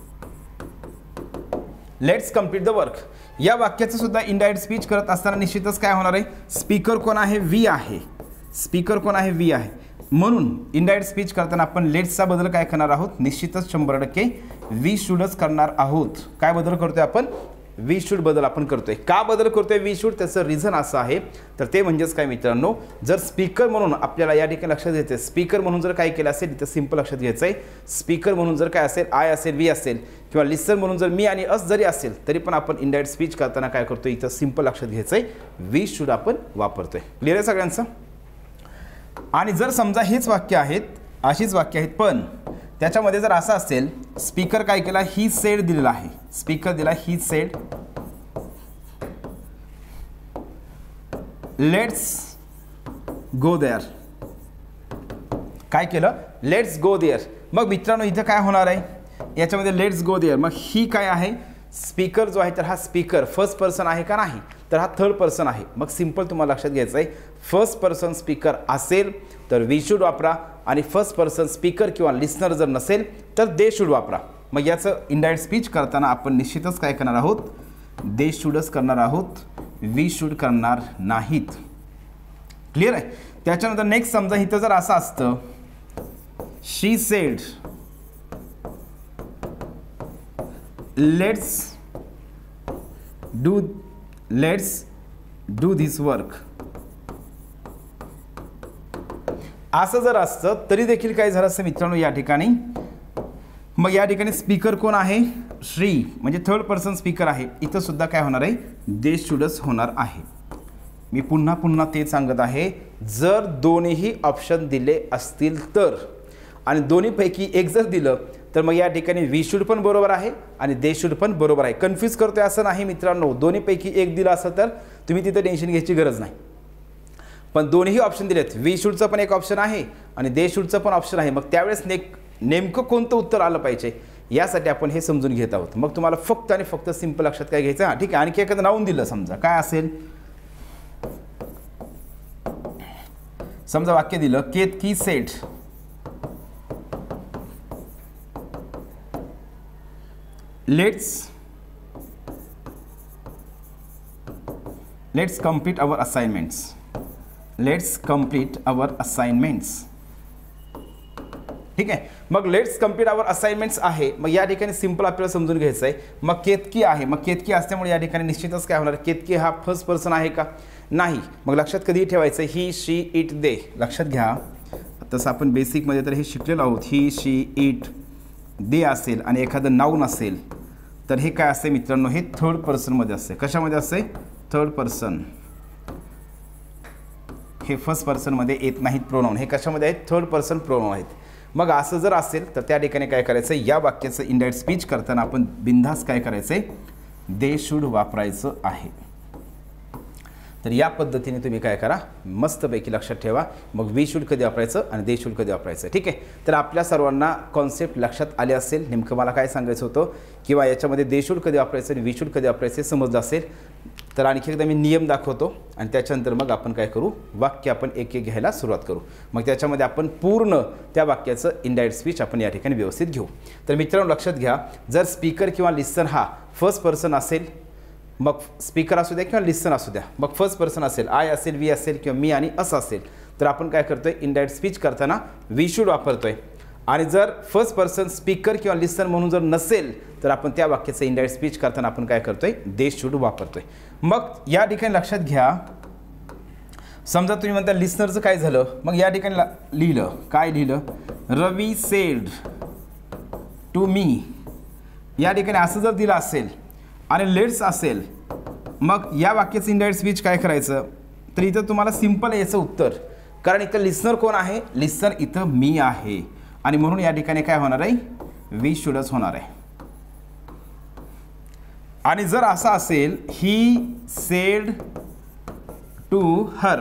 Let's complete the work या वाक्याचं सुद्धा इनडायरेक्ट स्पीच करत असताना निश्चितच काय होणार आहे, स्पीकर कोण आहे, वी आहे. स्पीकर कोण आहे, वी आहे. म्हणून इनडायरेक्ट स्पीच करताना आपण लेट्सचा बदल काय करणार आहोत, निश्चितच 100% वी शूडच करणार आहोत. काय बदल करतोय आपण, वी शूड बदल आपण करतोय. का बदल करतोय वी शूड, त्याचं रिझन असं आहे, तर ते म्हणजेच काय मित्रांनो, जर स्पीकर म्हणून आपल्याला या ठिकाणी लक्षात घ्यायचं आहे, स्पीकर म्हणून जर काय केलं असेल, तर सिंपल लक्षात घ्यायचं आहे, स्पीकर म्हणून जर काय असेल, आय असेल, वी असेल, किंवा लिसन म्हणून जर मी आणि अस जरी असेल, तरी पण आपण इनडायरेक्ट स्पीच करताना काय करतोय, इथं सिंपल लक्षात घ्यायचं आहे, वी शूड आपण वापरतोय. क्लिअर आहे सगळ्यांचं. आणि जर समजा हेच वाक्य आहेत, अशीच वाक्य आहेत, पण त्याच्यामध्ये जर असं असेल, स्पीकर काय केला, ही सेड दिलेला आहे, स्पीकर दिला he said let's go there. काय केलं, लेट्स गो देअर. मग मित्रांनो इथं काय होणार आहे, याच्यामध्ये लेट्स गो देअर, मग ही काय आहे, स्पीकर जो आहे, तर हा स्पीकर फर्स्ट पर्सन आहे का नाही, तर हा थर्ड पर्सन आहे. मग सिंपल तुम्हाला लक्षात घ्यायचं आहे, फर्स्ट पर्सन स्पीकर असेल तर वी शूड वापरा, आणि फर्स्ट पर्सन स्पीकर किंवा लिस्नर जर नसेल तर दे शूड वापरा. मग याचं इनडायरेक्ट स्पीच करताना आपण निश्चितच काय करणार आहोत, दे शूडच करणार आहोत, वी शूड करणार नाहीत. क्लिअर आहे. त्याच्यानंतर नेक्स्ट समजा इथं जर असं असतं, she said let's do this work, असं जर असतं तरी देखील काय झालं असतं मित्रांनो या ठिकाणी. मग या ठिकाणी स्पीकर कोण आहे, श्री, म्हणजे थर्ड पर्सन स्पीकर आहे. इथं सुद्धा काय होणार आहे, दे शूडच होणार आहे. मी पुन्हा तेच सांगत आहे, जर दोन्हीही ऑप्शन दिले असतील तर, आणि दोन्हीपैकी एक जर दिलं तर मग या ठिकाणी वी शूड पण बरोबर आहे आणि दे शूड पण बरोबर आहे. कन्फ्यूज करतोय असं नाही मित्रांनो, दोन्हीपैकी एक दिलं असं तर तुम्ही तिथं टेन्शन घ्यायची गरज नाही. पण दोन्ही ऑप्शन दिलेत, वी शूडचं पण एक ऑप्शन आहे आणि दे शूडचं पण ऑप्शन आहे. मग त्यावेळेस नेमकं कोणतं उत्तर आलं पाहिजे यासाठी आपण हे समजून घेत आहोत. मग तुम्हाला फक्त आणि फक्त सिंपल लक्षात काय घ्यायचं, हां ठीक आहे, आणखी एखादं नाऊन दिलं समजा, काय असेल, समजा वाक्य दिलं, Ketaki said let's complete our assignments. Let's complete our assignments. ठीक आहे. मग लेट्स कंप्लीट आवर असाइनमेंट्स आहे. मग या ठिकाणी सिंपल आपल्याला समजून घ्यायचं आहे. मग केतकी आहे, मग केतकी असल्यामुळे या ठिकाणी निश्चितच काय होणार, केतकी हा फर्स्ट पर्सन आहे का, नाही. मग लक्षात कधी ठेवायचं, ही शी इट दे. लक्षात घ्या, तसं आपण बेसिकमध्ये तर हे शिकलेलो आहोत, ही शी इट दे असेल आणि एखादं नाऊन असेल तर हे काय असते मित्रांनो, हे थर्ड पर्सनमध्ये असते. कशामध्ये असते, थर्ड पर्सन. हे फर्स्ट पर्सनमध्ये येत नाहीत प्रोनाऊन, हे कशामध्ये आहेत, थर्ड पर्सन प्रोनाऊन आहेत. मग असं जर असेल तर त्या ठिकाणी काय करायचं, या वाक्याचं इनडायरेक्ट स्पीच करताना आपण बिनधास्त काय करायचं आहे, दे शूड वापरायचं आहे. तर या पद्धतीने तुम्ही काय करा, मस्तपैकी लक्षात ठेवा. मग वी शूड कधी वापरायचं आणि दे शूड कधी वापरायचं. ठीक आहे. तर आपल्या सर्वांना कॉन्सेप्ट लक्षात आले असेल, नेमकं मला काय सांगायचं होतं किंवा याच्यामध्ये दे शूड कधी वापरायचं आणि वी शूड कधी वापरायचं समजलं असेल तर आणखी एकदा मी नियम दाखवतो आणि त्याच्यानंतर मग आपण काय करू, वाक्य आपण एक एक घ्यायला सुरुवात करू. मग त्याच्यामध्ये आपण पूर्ण त्या वाक्याचं इनडायरेक्ट स्पीच आपण या ठिकाणी व्यवस्थित घेऊ. तर मित्रांनो लक्षात घ्या, जर स्पीकर किंवा लिसन हा फर्स्ट पर्सन असेल, मग स्पीकर असू द्या किंवा लिसन असू द्या, मग फर्स्ट पर्सन असेल, आय असेल, वी असेल किंवा मी आणि असं असेल, तर आपण काय करतोय, इनडायरेक्ट स्पीच करताना वी शूड वापरतोय. आणि जर फर्स्ट पर्सन स्पीकर किंवा लिसन म्हणून जर नसेल तर आपण त्या वाक्याचं इनडायरेक्ट स्पीच करताना आपण काय करतोय, दे शूड वापरतोय. मग या ठिकाणी लक्षात घ्या, समजा तुम्ही म्हणता लिस्नरचं काय झालं, मग या ठिकाणी लिहिलं, काय लिहिलं, रवी सेड टू मी. या ठिकाणी असं जर दिलं असेल आणि लेट्स असेल, मग या वाक्याचं इनडायरेक्ट स्पीच काय करायचं, तर इथं तुम्हाला सिंपल आहे याचं उत्तर. कारण इथं लिस्नर कोण आहे, लिस्नर इथं मी आहे आणि म्हणून या ठिकाणी काय होणार आहे, वी शुडच होणार आहे. आणि जर असं असेल, ही सेड टू हर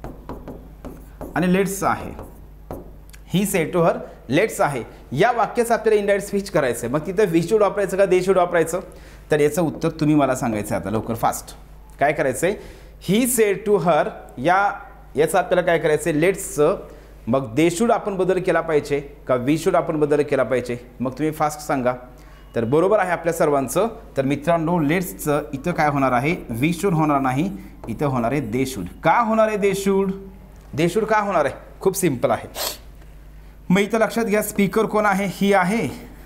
आणि लेट्स आहे, he said to her let's आहे, या वाक्याचं आपल्याला इनडायरेक्ट स्पीच करायचं आहे. मग तिथं वी शुड वापरायचं का दे शुड वापरायचं, तर याचं उत्तर तुम्ही मला सांगायचं आहे आता लवकर फास्ट. काय करायचं आहे, ही सेड टू हर याचं आपल्याला काय करायचं आहे, लेट्सचं मग दे शुड आपण बदल केला पाहिजे का वी शुड आपण बदल केला पाहिजे, मग तुम्ही फास्ट सांगा. तर बरोबर आहे आपल्या सर्वांचं. तर मित्रांनो, लेट्सचं इथं काय होणार आहे, वी शुड होणार नाही, इथं होणार आहे दे शुड. का होणार आहे दे शुड, दे शुड का होणार आहे, खूप सिंपल आहे. मग इथं लक्षात घ्या, स्पीकर कोण आहे, ही आहे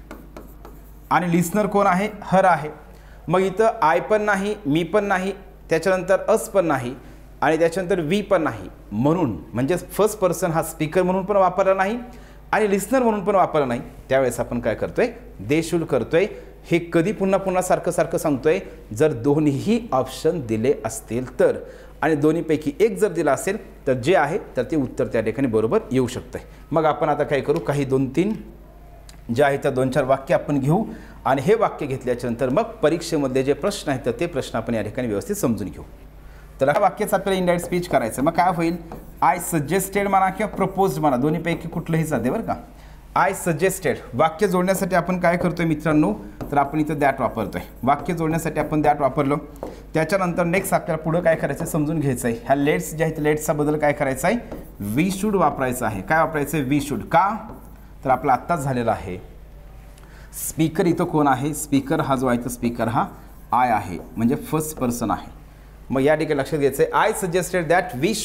आणि लिस्नर कोण आहे, हर आहे. मग इथं आय पण नाही, मी पण नाही, त्याच्यानंतर अस पण नाही आणि त्याच्यानंतर वी पण नाही. म्हणून म्हणजे फर्स्ट पर्सन हा स्पीकर म्हणून पण वापरला नाही आणि लिस्नर म्हणून पण वापरला नाही. त्यावेळेस आपण काय करतोय, दे शुड करतोय. हे कधी पुन्हा पुन्हा सारखं सांगतोय, जर दोन्हीही ऑप्शन दिले असतील तर, आणि दोन्हीपैकी एक जर दिला असेल तर जे आहे तर ते उत्तर त्या ठिकाणी बरोबर येऊ शकतं. मग आपण आता काय करू, काही 2-3 जे आहे त्या 2-4 वाक्य आपण घेऊ आणि हे वाक्य घेतल्याच्यानंतर मग परीक्षेमध्ये जे प्रश्न आहेत तर ते प्रश्न आपण या ठिकाणी व्यवस्थित समजून घेऊ. तर या वाक्याचं आपल्याला इनडायरेक्ट स्पीच करायचं. मग काय होईल, आय सजेस्टेड म्हणा किंवा प्रपोज्ड म्हणा, दोन्हीपैकी कुठलंही चालते बरं का. आय सजेस्टेड वाक्य जोडण्यासाठी आपण काय करतोय मित्रांनो, तर आपण इथं दॅट वापरतोय. वाक्य जोडण्यासाठी आपण दॅट वापरलं. त्याच्यानंतर नेक्स्ट आपल्याला पुढं काय करायचं समजून घ्यायचं आहे. ह्या लेट्स जे आहेत लेट्सचा बदल काय करायचा आहे, वी शुड वापरायचं आहे. काय वापरायचं आहे, वी शुड. का, तर आपला आत्ताच झालेला आहे. स्पीकर इथं कोण आहे, स्पीकर हा जो आहे तो स्पीकर हा आय आहे, म्हणजे फर्स्ट पर्सन आहे. मग या ठिकाणी लक्षात घ्यायचं आहे, I suggested that we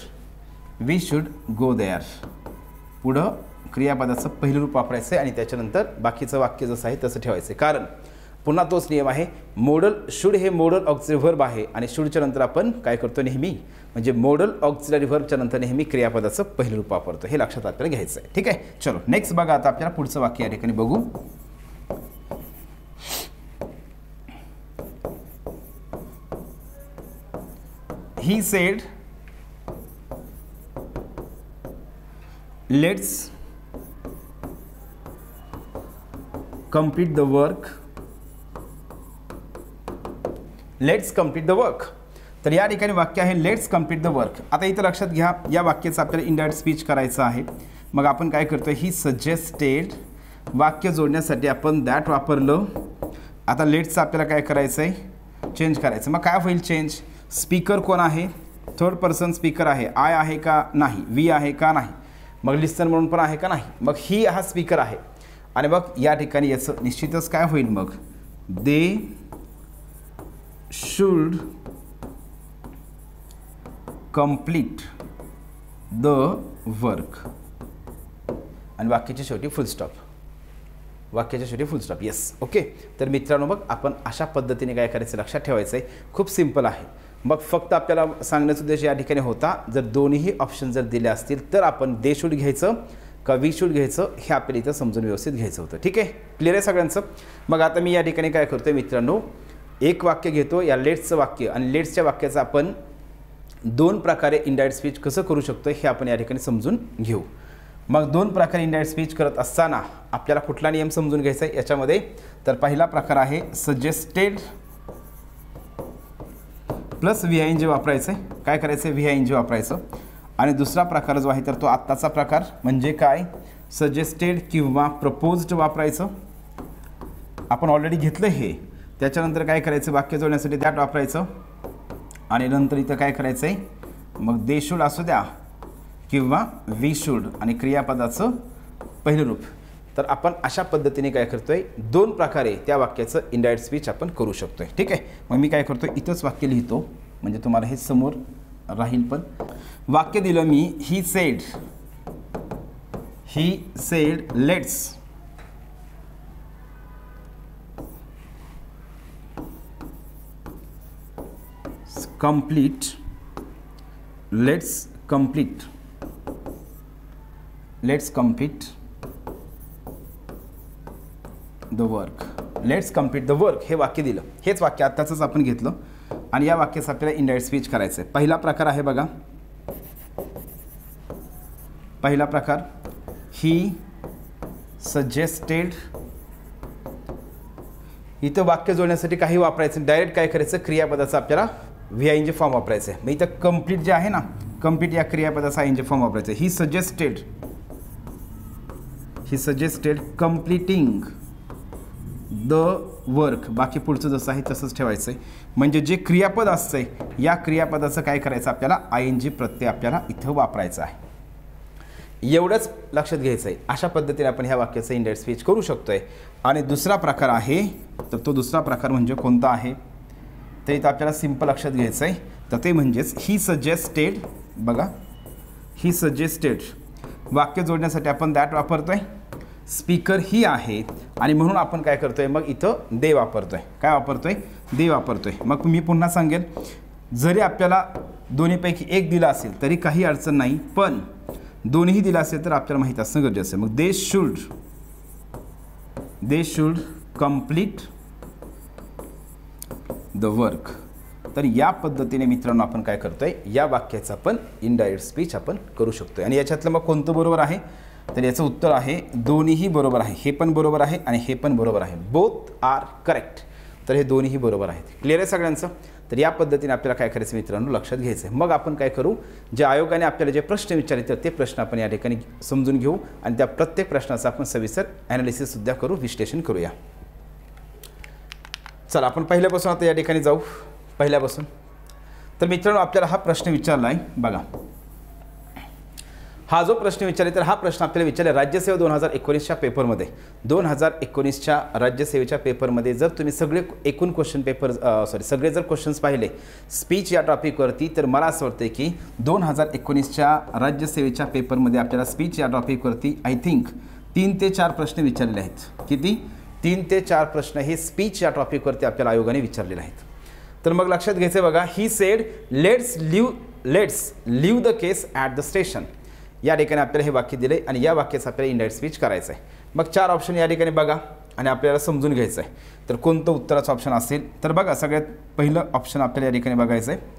should go there. पुढं क्रियापदाचं पहिलं रूप वापरायचं आहे आणि त्याच्यानंतर बाकीचं वाक्य जसं आहे तसं ठेवायचं आहे. कारण पुन्हा तोच नियम आहे, मॉडल शुड हे मॉडल ऑक्झिलरी व्हर्ब आहे आणि शुडच्या नंतर आपण काय करतो नेहमी, म्हणजे मॉडल ऑक्झिलरी व्हर्बच्या नंतर नेहमी क्रियापदाचं पहिलं रूप वापरतो. हे लक्षात आपल्याला घ्यायचं आहे. ठीक आहे, चलो नेक्स्ट बघा. आता आपल्याला पुढचं वाक्य या ठिकाणी बघू. He said let's complete the work. Let's complete the work. तर या ठिकाणी वाक्य आहे लेट्स कम्प्लीट द वर्क. आता इथं लक्षात घ्या, या वाक्याचं आपल्याला इनडायरेक्ट स्पीच करायचं आहे. मग आपण काय करतोय, ही सजेस्टेड वाक्य जोडण्यासाठी आपण दॅट वापरलं. आता लेट्सचं आपल्याला काय करायचं आहे, चेंज करायचं. मग काय होईल चेंज, स्पीकर कोण आहे, थर्ड पर्सन स्पीकर आहे, आय आहे का नाही, वी आहे का नाही, मग लिस्नर म्हणून पण आहे का नाही, मग ही हा स्पीकर आहे. आणि मग या ठिकाणी याचं निश्चितच काय होईल, मग they should complete the work आणि वाक्याच्या शेवटी फुल स्टॉप, वाक्याच्या शेवटी फुल स्टॉप. Yes, okay. तर मित्रांनो, मग आपण अशा पद्धतीने काय करायचं लक्षात ठेवायचं आहे. खूप सिंपल आहे. मग फक्त आपल्याला सांगण्याचा उद्देश या ठिकाणी होता, जर दोन्हीही ऑप्शन जर दिले असतील तर आपण दे शुड घ्यायचं का वी शुड घ्यायचं, हे आपल्याला इथं समजून व्यवस्थित घ्यायचं होतं. ठीक आहे, क्लिअर आहे सगळ्यांचं. मग आता मी या ठिकाणी काय करतोय मित्रांनो, एक वाक्य घेतो, या लेट्सचं वाक्य आणि लेट्सच्या वाक्याचं आपण 2 प्रकारे इनडायरेक्ट स्पीच कसं करू शकतो हे आपण या ठिकाणी समजून घेऊ. मग 2 प्रकारे इनडायरेक्ट स्पीच करत असताना आपल्याला कुठला नियम समजून घ्यायचा आहे याच्यामध्ये, तर पहिला प्रकार आहे suggested plus V I N G वापरायचं आहे. काय करायचं आहे, व्ही आय एन जी वापरायचं. आणि दुसरा प्रकार जो आहे तर तो आत्ताचा प्रकार म्हणजे काय, सजेस्टेड किंवा प्रपोज्ड वापरायचं. आपण ऑलरेडी घेतलं हे. त्याच्यानंतर काय करायचं, वाक्य जोडण्यासाठी दॅट वापरायचं आणि नंतर इथं काय करायचं आहे, मग दे शुड असू द्या किंवा वी शुड आणि क्रियापदाचं पहिलं रूप. तर आपण अशा पद्धतीने काय करतोय, 2 प्रकारे त्या वाक्याचं इनडायरेक्ट स्पीच आपण करू शकतोय. ठीक आहे, मग मी काय करतोय, इथंच वाक्य लिहितो म्हणजे तुम्हाला हे समोर राहील. पण वाक्य दिलं मी, he said let's complete let's complete the work. Let's complete the work हे वाक्य दिलं. हेच वाक्य आत्ताचंच आपण घेतलं आणि या वाक्याचं आपल्याला इनडायरेक्ट स्पीच करायचं आहे. पहिला प्रकार आहे बघा, पहिला प्रकार, ही सजेस्टेड. इथं वाक्य जोडण्यासाठी काही वापरायचं, डायरेक्ट काय करायचं, क्रियापदाचं आपल्याला VING फॉर्म वापरायचं आहे. मग इथं कम्प्लीट जे आहे ना, कम्प्लीट या क्रियापदाचा ING फॉर्म वापरायचं आहे. He suggested completing the work. बाकी पुढचं जसं आहे तसंच ठेवायचं आहे. म्हणजे जे क्रियापद असतंय या क्रियापदाचं काय करायचं, आपल्याला ING प्रत्यय आपल्याला इथं वापरायचं आहे. एवढंच लक्षात घ्यायचं आहे. अशा पद्धतीने आपण ह्या वाक्याचं इनडायरेक्ट स्पीच करू शकतो आहे. आणि दुसरा प्रकार आहे, तर तो दुसरा प्रकार म्हणजे कोणता आहे, तर इथं आपल्याला सिंपल लक्षात घ्यायचं आहे. तर ते म्हणजेच ही सजेस्टेड. बघा, ही सजेस्टेड वाक्य जोडण्यासाठी आपण दॅट वापरतो आहे. स्पीकर ही आहे आणि म्हणून आपण काय करतो आहे, मग इथं दे वापरतो आहे. काय वापरतो आहे, दे वापरतो आहे. मग मी पुन्हा सांगेल, जरी आपल्याला दोन्हीपैकी एक दिला असेल तरी काही अडचण नाही, पण दोन्ही दिला असेल तर आपल्याला माहीत असणं गरजेचं आहे. मग they should complete the work. तर या पद्धतीने मित्रांनो आपण काय करतोय, या वाक्याचं आपण इनडायरेक्ट स्पीच आपण करू शकतोय. आणि याच्यातलं मग कोणतं बरोबर आहे, तर याचं उत्तर आहे दोन्हीही बरोबर आहे. हे पण बरोबर आहे आणि हे पण बरोबर आहे. Both are correct. तर हे दोन्हीही बरोबर आहेत. क्लिअर आहे सगळ्यांचं. तर या पद्धतीने आपल्याला काय करायचं मित्रांनो, लक्षात घ्यायचं आहे. मग आपण काय करू, जे आयोगाने आपल्याला जे प्रश्न विचारले तर ते प्रश्न आपण या ठिकाणी समजून घेऊ आणि त्या प्रत्येक प्रश्नाचं आपण सविस्तर ॲनालिसिससुद्धा करू, विश्लेषण करूया. चला आपण पहिल्यापासून आता या ठिकाणी जाऊ. पहिल्यापासून तर मित्रांनो आपल्याला हा प्रश्न विचारला आहे. बघा, हा जो प्रश्न विचारला, तर हा प्रश्न आपल्याला विचारला राज्यसेवा 2019च्या पेपरमध्ये. 2019च्या राज्यसेवेच्या पेपरमध्ये जर तुम्ही सगळे एकूण क्वेश्चन पेपर सगळे जर क्वेश्चन्स पाहिले स्पीच या टॉपिकवरती, तर मला असं वाटतं की 2019च्या राज्यसेवेच्या पेपरमध्ये आपल्याला स्पीच या टॉपिकवरती आय थिंक 3 ते 4 प्रश्न विचारलेले आहेत. किती? 3 ते 4 प्रश्न हे स्पीच या टॉपिकवरती आपल्याला आयोगाने विचारलेले आहेत. तर मग लक्षात घ्यायचं बघा, he said let's leave the case at the station. या ठिकाणी आपल्याला हे वाक्य दिले आणि या वाक्याचं आपल्याला इनडायरेक्ट स्पीच करायचं आहे. मग 4 ऑप्शन या ठिकाणी बघा आणि आपल्याला समजून घ्यायचं आहे. तर कोणतं उत्तराचं ऑप्शन असेल, तर बघा सगळ्यात पहिलं ऑप्शन आपल्याला या ठिकाणी बघायचं आहे.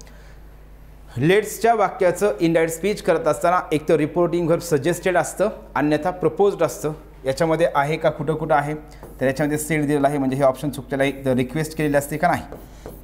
लेट्सच्या वाक्याचं इनडायरेक्ट स्पीच करत असताना एक तर रिपोर्टिंग व्हर्ब सजेस्टेड असतं, अन्यथा प्रपोज्ड असतं. याच्यामध्ये आहे का, कुठं कुठं आहे, तर याच्यामध्ये सेड दिलेलं आहे म्हणजे हे ऑप्शन चुकलेलं आहे. तर रिक्वेस्ट केलेली असते का नाही,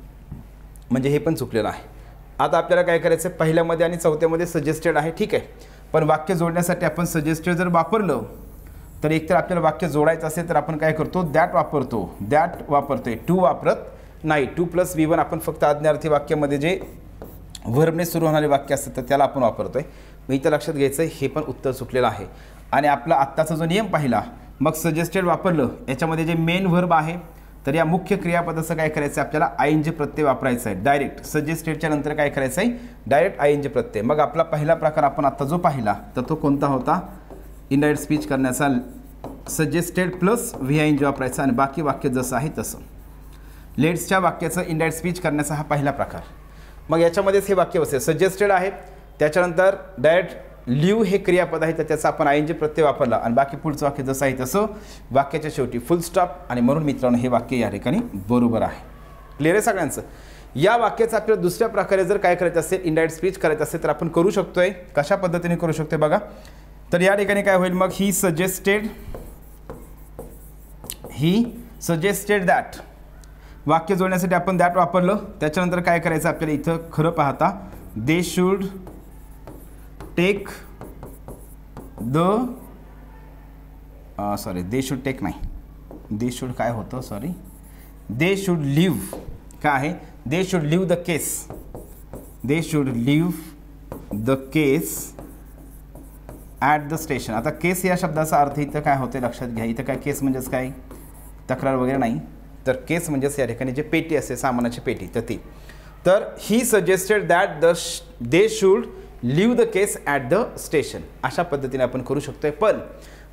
म्हणजे हे पण चुकलेलं आहे. आता आपल्याला काय करायचं, पहिल्यामध्ये आणि चौथ्यामध्ये सजेस्टेड आहे, ठीक आहे. पण वाक्य जोडण्यासाठी आपण सजेस्टेड जर वापरलं तर एकतर आपल्याला वाक्य जोडायचं असेल तर आपण काय करतो, दॅट वापरतोय. टू वापरत नाही. 2+V1 आपण फक्त आज्ञार्थी वाक्यामध्ये जे व्हर्बने सुरू होणारे वाक्य असतं तर त्याला आपण वापरतोय. मग इथं लक्षात घ्यायचं हे पण उत्तर चुकलेलं आहे. आणि आपला आत्ताचा जो नियम पाहिला, मग सजेस्टेड वापरलं याच्यामध्ये जे मेन व्हर्ब आहे, तर या मुख्य क्रियापदाचं काय करायचं आहे, आपल्याला ING प्रत्यय वापरायचा आहे. डायरेक्ट सजेस्टेडच्या नंतर काय करायचं आहे, डायरेक्ट ING प्रत्यय. मग आपला पहिला प्रकार आपण आता जो पाहिला तर तो कोणता होता, इनडायरेक्ट स्पीच करण्याचा सजेस्टेड प्लस VING वापरायचा आणि बाकी वाक्य जसं आहे तसं. लेट्सच्या वाक्याचं इनडायरेक्ट स्पीच करण्याचा हा पहिला प्रकार. मग याच्यामध्येच हे वाक्य बसेल, सजेस्टेड आहे, त्याच्यानंतर डायरेक्ट लिव्ह हे क्रियापद आहे तर त्याचा आपण ING प्रत्यय वापरला आणि बाकी पुढचं वाक्य जसं आहे तसं. वाक्याच्या शेवटी फुल स्टॉप. आणि म्हणून मित्रांनो हे वाक्य या ठिकाणी बरोबर आहे. क्लिअर आहे सगळ्यांचं. या वाक्याचं आपल्याला दुसऱ्या प्रकारे जर काय करायचं असेल, इनडायरेक्ट स्पीच करायचं असेल तर आपण करू शकतोय. कशा पद्धतीने करू शकतोय बघा, तर या ठिकाणी काय होईल, मग ही सजेस्टेड दॅट. वाक्य जोडण्यासाठी आपण दॅट वापरलं. त्याच्यानंतर काय करायचं आपल्याला इथं खरं पाहता, they should take the they should take नाही, दे शुड काय होतं, दे शुड लिव्ह. काय आहे, they should leave the case at the station. आता केस या शब्दाचा अर्थ इथं काय होते लक्षात घ्या. इथं काय केस म्हणजेच काय, तक्रार वगैरे नाही, तर केस म्हणजेच या ठिकाणी जे पेटी असते, सामानाची पेटी, तर ती. तर he suggested that they should leave the case at the station. अशा पद्धतीने आपण करू शकतोय. पण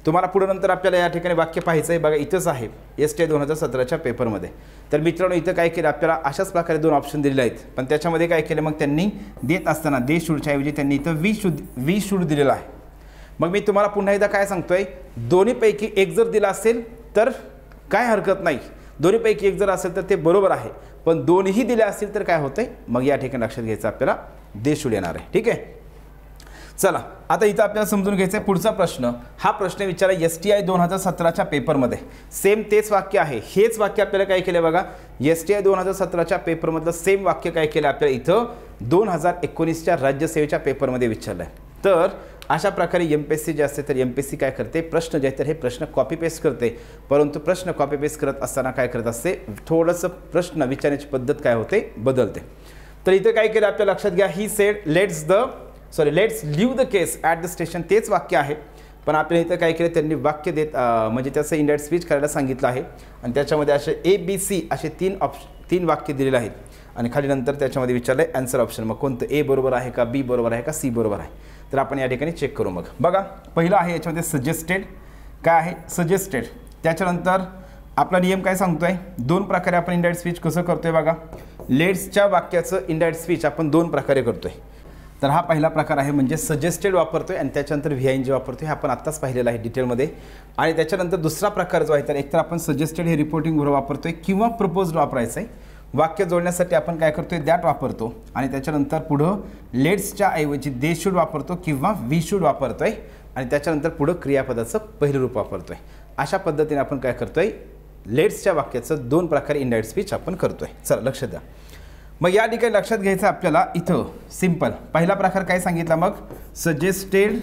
तुम्हाला पुढे नंतर आपल्याला या ठिकाणी वाक्य पाहायचं आहे बघा, इथंच आहे STI 2017च्या पेपरमध्ये. तर मित्रांनो इथं काय केलं आपल्याला अशाच प्रकारे 2 ऑप्शन दिलेले आहेत, पण त्याच्यामध्ये काय केलं मग त्यांनी देत असताना दे शूडच्या ऐवजी त्यांनी इथं वी शूड दिलेलं आहे. मग मी तुम्हाला पुन्हा एकदा काय सांगतोय, दोन्हीपैकी एक जर दिला असेल तर काय हरकत नाही, दोन्हीपैकी एक जर असेल तर ते बरोबर आहे, पण दोन्ही दिले असतील तर काय होतंय मग या ठिकाणी लक्षात घ्यायचं आपल्याला दे शूड येणार आहे. ठीक आहे, चला आता इथं आपल्याला समजून घ्यायचं आहे पुढचा प्रश्न. हा प्रश्न विचारा STI 2017च्या पेपरमध्ये, सेम तेच वाक्य आहे. हेच वाक्य आपल्याला काय केलं बघा, STI 2017च्या पेपरमधलं सेम वाक्य काय केलं आपल्याला इथं 2019च्या राज्यसेवेच्या पेपरमध्ये विचारलं आहे. तर अशा प्रकारे MPSC जे असते तर MPSC काय करते, प्रश्न जे आहेत तर हे प्रश्न कॉपी पेस्ट करते, परंतु प्रश्न कॉपी पेस्ट करत असताना काय करत असते, थोडंसं प्रश्न विचारण्याची पद्धत काय होते बदलते. तर इथं काय केलं आपल्या लक्षात घ्या, he said let's leave the case at the station, तेच वाक्य आहे, पण आपल्याला इथं काय केलं त्यांनी वाक्य देत म्हणजे त्याचं इंडायरेक्ट स्पीच करायला सांगितलं आहे आणि त्याच्यामध्ये असे ABC असे 3 वाक्य दिलेले आहेत आणि खाली नंतर त्याच्यामध्ये विचारलं आहे आन्सर ऑप्शन, मग कोणतं A बरोबर आहे का, B बरोबर आहे का, C बरोबर आहे. तर आपण या ठिकाणी चेक करू. मग बघा पहिलं आहे याच्यामध्ये सजेस्टेड, काय आहे सजेस्टेड. त्याच्यानंतर आपला नियम काय सांगतोय, 2 प्रकारे आपण इंडायरेक्ट स्पीच कसं करतोय बघा, लेट्सच्या वाक्याचं इंडायरेक्ट स्पीच आपण 2 प्रकारे करतोय. तर हा पहिला प्रकार आहे म्हणजे सजेस्टेड वापरतोय आणि त्याच्यानंतर VING वापरतोय, हे आपण आत्ताच पाहिलेलं आहे डिटेलमध्ये. आणि त्याच्यानंतर दुसरा प्रकार जो आहे तर एकतर आपण सजेस्टेड हे रिपोर्टिंग बरोबर वापरतोय किंवा प्रपोज्ड वापरायचं आहे. वाक्य जोडण्यासाठी आपण काय करतोय दॅट वापरतो आणि त्याच्यानंतर पुढं लेट्सच्या ऐवजी दे शूड वापरतो किंवा वी शूड वापरतोय आणि त्याच्यानंतर पुढं क्रियापदाचं पहिलं रूप वापरतोय. अशा पद्धतीने आपण काय करतोय, लेट्सच्या वाक्याचं 2 प्रकारे इंडायरेक्ट स्पीच आपण करतोय. चला लक्ष द्या. मग या ठिकाणी लक्षात घ्यायचं आपल्याला इथं सिंपल पहिला प्रकार काय सांगितला, मग सजेस्टेड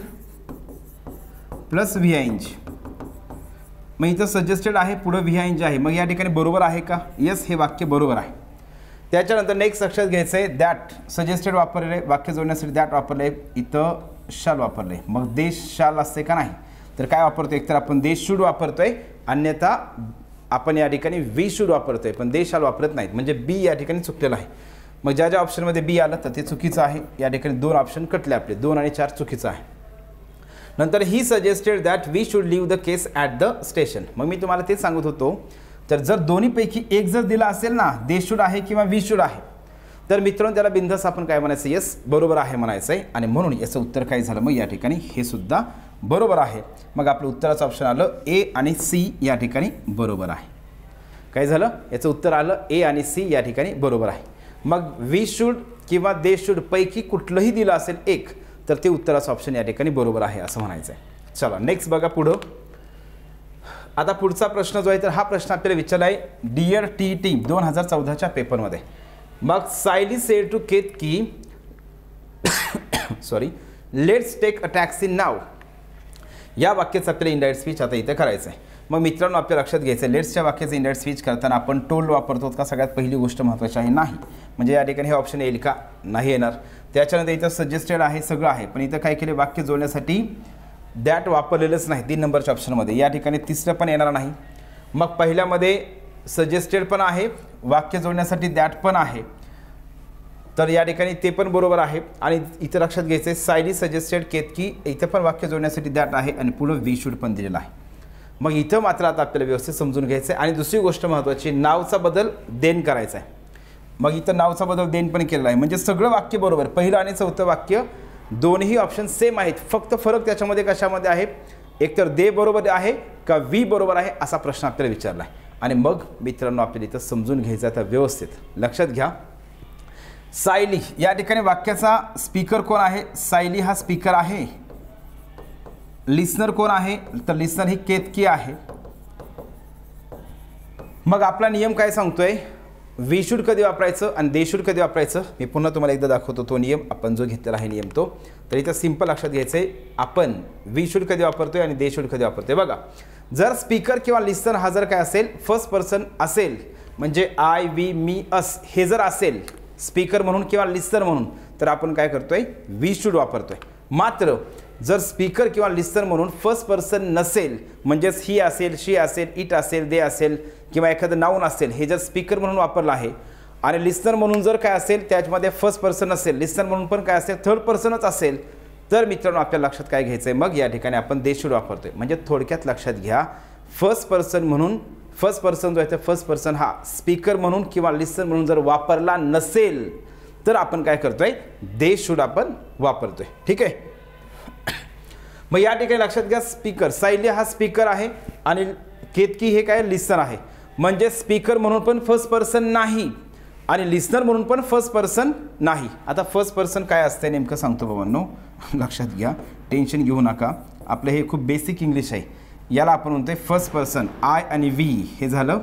प्लस VING. मग इथं सजेस्टेड आहे, पुढं VING आहे, मग या ठिकाणी बरोबर आहे का, येस हे वाक्य बरोबर आहे. त्याच्यानंतर नेक्स्ट लक्षात घ्यायचं आहे दॅट, सजेस्टेड वापरले वाक्य जोडण्यासाठी दॅट वापरले, इथं शाल वापरले, मग दे शाल असते का नाही, तर काय वापरतोय, एकतर आपण दे शूड वापरतोय अन्यथा आपण या ठिकाणी वी शूड वापरतोय, पण दे शाल वापरत नाहीत, म्हणजे B या ठिकाणी चुकलेलं आहे. मग ज्या ऑप्शनमध्ये B आलं तर ते चुकीचं आहे. या ठिकाणी 2 ऑप्शन कटले आपले, 2 आणि 4 चुकीचं आहे. नंतर he suggested that we should leave the case at the station. मग मी तुम्हाला तेच सांगत होतो, तर जर दोन्हीपैकी एक जर दिला असेल ना, दे शूड आहे किंवा वी शूड आहे, तर मित्रांनो त्याला बिंदास आपण काय म्हणायचं, येस बरोबर आहे म्हणायचं आहे. आणि म्हणून याचं उत्तर काय झालं, मग या ठिकाणी हे सुद्धा बरोबर आहे. मग आपलं उत्तराचं ऑप्शन आलं A आणि C या ठिकाणी बरोबर आहे. काय झालं, याचं उत्तर आलं A आणि C या ठिकाणी बरोबर आहे. मग वी शूड किंवा दे शूड पैकी कुठलंही दिलं असेल एक, तर ते उत्तराचं ऑप्शन या ठिकाणी बरोबर आहे असं म्हणायचं आहे. चला नेक्स्ट बघा पुढं. आता पुढचा प्रश्न जो आहे तर हा प्रश्न आपल्याला विचारला आहे डिअर TET 2014च्या पेपरमध्ये. मग Sayali said to Ketaki let's take a taxi now, या वाक्याचं आपल्याला इंडायरेक्ट स्पीच आता इथं करायचं आहे. मग मित्रांनो आपल्या लक्षात घ्यायचं आहे, लेट्सच्या वाक्याचं इंडायरेक्ट स्पीच करताना आपण टोल्ड वापरतो का, सगळ्यात पहिली गोष्ट महत्त्वाची आहे नाही, म्हणजे या ठिकाणी हे ऑप्शन येईल का, नाही येणार. त्याच्यानंतर इथं सजेस्टेड आहे, सगळं आहे, पण इथं काय केले वाक्य जोडण्यासाठी दॅट वापरलेलंच नाही 3 नंबरच्या ऑप्शनमध्ये. या ठिकाणी तिसरं पण येणार नाही. मग पहिल्यामध्ये सजेस्टेड पण आहे, वाक्य जोडण्यासाठी दॅट पण आहे, तर या ठिकाणी ते पण बरोबर आहे. आणि इथं लक्षात घ्यायचं आहे सायली सजेस्टेड केतकी, इथं पण वाक्य जोडण्यासाठी दॅट आहे आणि पुढं वी शूड पण दिलेला आहे. मग इथं मात्र आता आपल्याला व्यवस्थित समजून घ्यायचं आहे. आणि दुसरी गोष्ट महत्त्वाची, नावचा बदल देन करायचा आहे. मग इथं नावचा बदल देन पण केलेला आहे, म्हणजे सगळं वाक्य बरोबर, पहिलं आणि चौथं वाक्य दोन्ही ऑप्शन सेम आहेत, फक्त फरक त्याच्यामध्ये कशामध्ये आहे, एकतर दे बरोबर आहे का वी बरोबर आहे असा प्रश्न आपल्याला विचारला आहे. आणि मग मित्रांनो आपल्याला इथं समजून घ्यायचं आता व्यवस्थित लक्षात घ्या. सायली या ठिकाणी वाक्याचा स्पीकर कोण आहे, सायली हा स्पीकर आहे. लिस्नर कोण आहे, तर लिस्नर ही केतकी आहे. मग आपला नियम काय सांगतोय, वी शूड कधी वापरायचं आणि दे शूड कधी वापरायचं, मी पुन्हा तुम्हाला एकदा दाखवतो तो नियम आपण जो घेतलेला आहे नियम तो. तर इथं सिंपल लक्षात घ्यायचं आहे, आपण वी शूड कधी वापरतोय आणि दे शूड कधी वापरतोय. बघा जर स्पीकर किंवा लिस्नर हा जर काय असेल फर्स्ट पर्सन असेल, म्हणजे आय वी मी अस हे जर असेल स्पीकर म्हणून किंवा लिस्नर म्हणून, तर आपण काय करतोय वी शूड वापरतोय. मात्र जर स्पीकर किंवा लिस्नर म्हणून फर्स्ट पर्सन नसेल, म्हणजेच ही असेल, शी असेल, इट असेल, दे असेल किंवा एखादं नाऊन असेल, हे जर स्पीकर म्हणून वापरलं आहे आणि लिस्नर म्हणून जर काय असेल त्याच्यामध्ये फर्स्ट पर्सन असेल, लिस्नर म्हणून पण काय असेल थर्ड पर्सनच असेल, तर मित्रांनो आपल्या लक्षात काय घ्यायचं आहे, मग या ठिकाणी आपण दे शूड वापरतोय. म्हणजे थोडक्यात लक्षात घ्या, फर्स्ट पर्सन म्हणून फर्स्ट पर्सन जो आहे तर फर्स्ट पर्सन हा स्पीकर म्हणून किंवा लिस्नर म्हणून जर वापरला नसेल तर आपण काय करतोय, दे शूड आपण वापरतोय. ठीक आहे. मग या ठिकाणी लक्षात घ्या, स्पीकर सायली हा स्पीकर आहे आणि केतकी हे काय लिस्नर आहे. म्हणजे स्पीकर म्हणून पण फर्स्ट पर्सन नाही आणि लिस्नर म्हणून पण फर्स्ट पर्सन नाही. आता फर्स्ट पर्सन काय असते नेमकं सांगतो बाबांनो, लक्षात घ्या, टेन्शन घेऊ नका. आपलं हे खूप बेसिक इंग्लिश आहे. याला आपण म्हणतोय फर्स्ट पर्सन. आय आणि वी हे झालं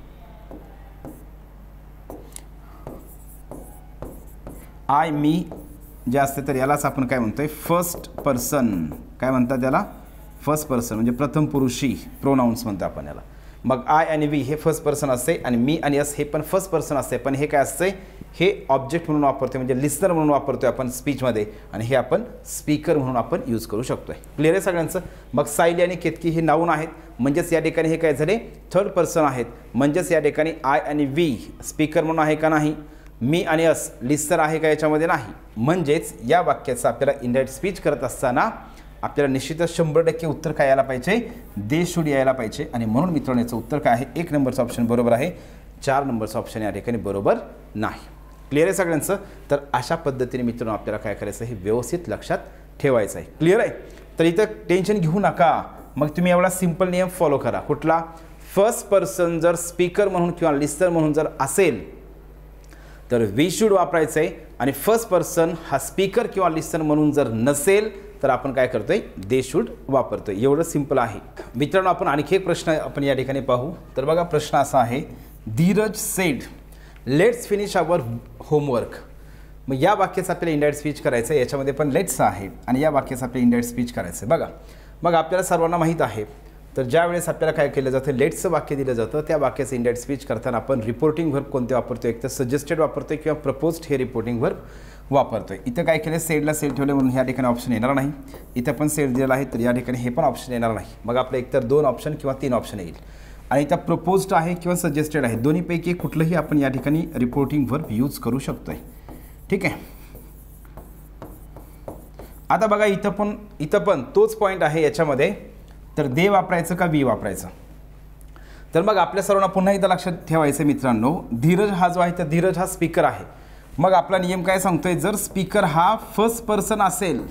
आय मी जे असते, तर यालाच आपण काय म्हणतोय, फर्स्ट पर्सन. काय म्हणतात त्याला, फर्स्ट पर्सन म्हणजे प्रथम पुरुषी प्रोनाउन्स म्हणतो आपण याला. मग आय आणि वी हे फर्स्ट पर्सन असते आणि मी आणि अस हे पण फर्स्ट पर्सन असते. पण हे काय असते, हे ऑब्जेक्ट म्हणून वापरतोय म्हणजे लिस्नर म्हणून वापरतोय आपण स्पीचमध्ये आणि हे आपण स्पीकर म्हणून आपण यूज करू शकतोय. क्लिअर आहे सगळ्यांचं. मग सायली आणि केतकी हे नाऊन आहेत म्हणजेच या ठिकाणी हे काय झाले, थर्ड पर्सन आहेत. म्हणजेच या ठिकाणी आय आणि वी स्पीकर म्हणून आहे का नाही, मी आणि अस लिस्नर आहे का याच्यामध्ये नाही. म्हणजेच या वाक्याचं आपल्याला इनडायरेक्ट स्पीच करत असताना आपल्याला निश्चितच 100% उत्तर काय यायला पाहिजे, दे शूड यायला पाहिजे. आणि म्हणून मित्रांनो याचं उत्तर काय आहे, 1 नंबरचं ऑप्शन बरोबर आहे, 4 नंबरचं ऑप्शन या ठिकाणी बरोबर नाही. क्लिअर आहे सगळ्यांचं. तर अशा पद्धतीने मित्रांनो आपल्याला काय करायचं, हे व्यवस्थित लक्षात ठेवायचं आहे. क्लिअर आहे. तर इथं टेन्शन घेऊ नका. मग तुम्ही एवढा सिंपल नियम फॉलो करा. कुठला, फर्स्ट पर्सन जर स्पीकर म्हणून किंवा लिस्नर म्हणून जर असेल तर वी शूड वापरायचं आहे आणि फर्स्ट पर्सन हा स्पीकर किंवा लिस्नर म्हणून जर नसेल तर आपण काय करतोय, दे शूड वापरतोय. एवढं सिंपल आहे. मित्रांनो आपण आणखी एक प्रश्न आपण या ठिकाणी पाहू. तर बघा प्रश्न असा आहे, Dheeraj said let's finish our homework. मग या वाक्याचं आपल्याला इंडायरेक्ट स्पीच करायचं आहे. याच्यामध्ये पण लेट्स आहे आणि या वाक्याचं आपल्याला इंडायरेक्ट स्पीच करायचं आहे. बघा मग आपल्याला सर्वांना माहीत आहे, तर ज्या वेळेस आपल्याला काय केलं जातं, लेट्सचं वाक्य दिलं जातं, त्या वाक्याचं इंडायरेक्ट स्पीच करताना आपण रिपोर्टिंग व्हर्ब कोणते वापरतोय, एक तर सजेस्टेड वापरतोय किंवा प्रपोज्ड हे रिपोर्टिंग व्हर्ब वापरतोय. इथं काय केलं, सेडला सेड ठेवले म्हणून ह्या ठिकाणी ऑप्शन येणार नाही. इथं पण सेड दिलेला आहे तर या ठिकाणी हे पण ऑप्शन येणार नाही. मग आपलं एकतर 2 ऑप्शन किंवा 3 ऑप्शन येईल. आणि इथं प्रपोज्ड आहे किंवा सजेस्टेड आहे, दोन्हीपैकी कुठलंही आपण या ठिकाणी रिपोर्टिंग व्हर्ब यूज करू शकतोय. ठीक आहे. आता बघा इथं पण तोच पॉईंट आहे याच्यामध्ये, तर दे वापरायचं का वी वापरायचं. तर मग आपल्या सर्वांना पुन्हा एकदा लक्षात ठेवायचं मित्रांनो, धीरज हा जो आहे तर धीरज हा स्पीकर आहे. मग आपला नियम काय सांगतोय, जर स्पीकर हा फर्स्ट पर्सन असेल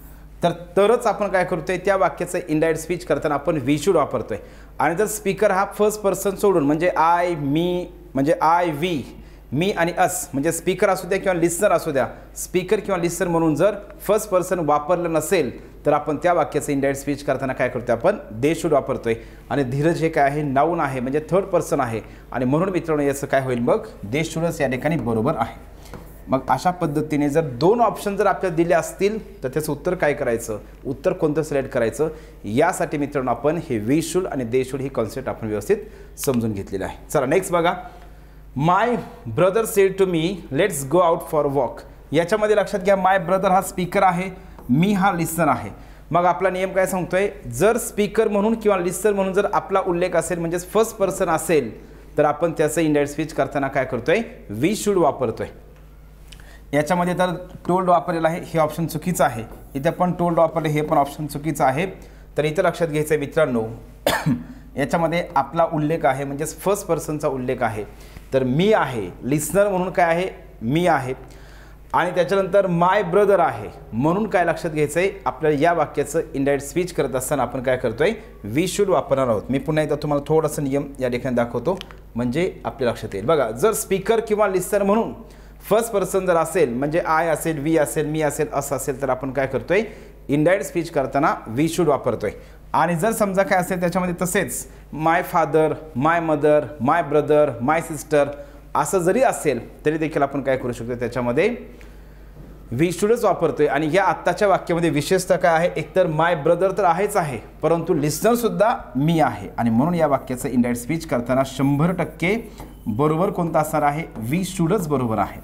तरच आपण काय करतोय, त्या वाक्याचं इनडायरेक्ट स्पीच करताना आपण वी शूड वापरतोय. आणि जर स्पीकर हा फर्स्ट पर्सन सोडून म्हणजे आय मी म्हणजे आय वी मी आणि अस म्हणजे स्पीकर असू द्या किंवा लिस्नर असू द्या, स्पीकर किंवा लिस्नर म्हणून जर फर्स्ट पर्सन वापरलं नसेल तर आपण त्या वाक्याचं इनडायरेक्ट स्पीच करताना काय करतोय, आपण दे शूड वापरतोय. आणि धीरज हे काय आहे, नाऊन आहे म्हणजे थर्ड पर्सन आहे आणि म्हणून मित्रांनो याचं काय होईल, मग दे शूडच या ठिकाणी बरोबर आहे. मग अशा पद्धतीने जर 2 ऑप्शन जर आपल्याला दिले असतील तर त्याचं उत्तर काय करायचं, उत्तर कोणतं सिलेक्ट करायचं, यासाठी मित्रांनो आपण हे वी शूड आणि दे शूड ही कॉन्सेप्ट आपण व्यवस्थित समजून घेतलेली आहे. चला नेक्स्ट बघा, my brother said to me let's go out for walk. याच्यामध्ये लक्षात घ्या, माय ब्रदर हा स्पीकर आहे, मी हा लिस्नर आहे. मग आपला नियम काय सांगतोय, जर स्पीकर म्हणून किंवा लिस्नर म्हणून जर आपला उल्लेख असेल म्हणजे फर्स्ट पर्सन असेल तर आपण त्याचं इनडायरेक्ट स्पीच करताना काय करतोय, वी शूड वापरतोय. याच्यामध्ये तर टोल्ड वापरलेलं आहे, हे ऑप्शन चुकीचं आहे. इथे पण टोल्ड वापरले, हे पण ऑप्शन चुकीचं आहे. तर इथं लक्षात घ्यायचं आहे मित्रांनो, याच्यामध्ये आपला उल्लेख आहे म्हणजेच फर्स्ट पर्सनचा उल्लेख आहे. तर मी आहे, लिस्नर म्हणून काय आहे, मी आहे. आणि त्याच्यानंतर माय ब्रदर आहे म्हणून काय लक्षात घ्यायचं आहे, आपल्याला या वाक्याचं इनडायरेक्ट स्पीच करत असताना आपण काय करतोय, वी शूड वापरणार आहोत. मी पुन्हा एकदा तुम्हाला थोडासा नियम या ठिकाणी दाखवतो म्हणजे आपल्या लक्षात येईल. बघा, जर स्पीकर किंवा लिस्नर म्हणून फर्स्ट पर्सन जर असेल म्हणजे आय असेल, वी असेल, मी असेल, असं असेल तर आपण काय करतोय, इनडायरेक्ट स्पीच करताना वी शूड वापरतोय. आणि जर समजा काय असेल त्याच्यामध्ये तसेच my father, my mother, my brother, my sister असं जरी असेल तरी देखील आपण काय करू शकतो, त्याच्यामध्ये वी शूडच वापरतोय. आणि या आत्ताच्या वाक्यामध्ये विशेषतः काय आहे, एकतर माय ब्रदर तर आहेच आहे परंतु लिस्नर सुद्धा मी आहे आणि म्हणून या वाक्याचं इनडायरेक्ट स्पीच करताना 100% बरोबर कोणतं असणार आहे, वी शूडच बरोबर आहे.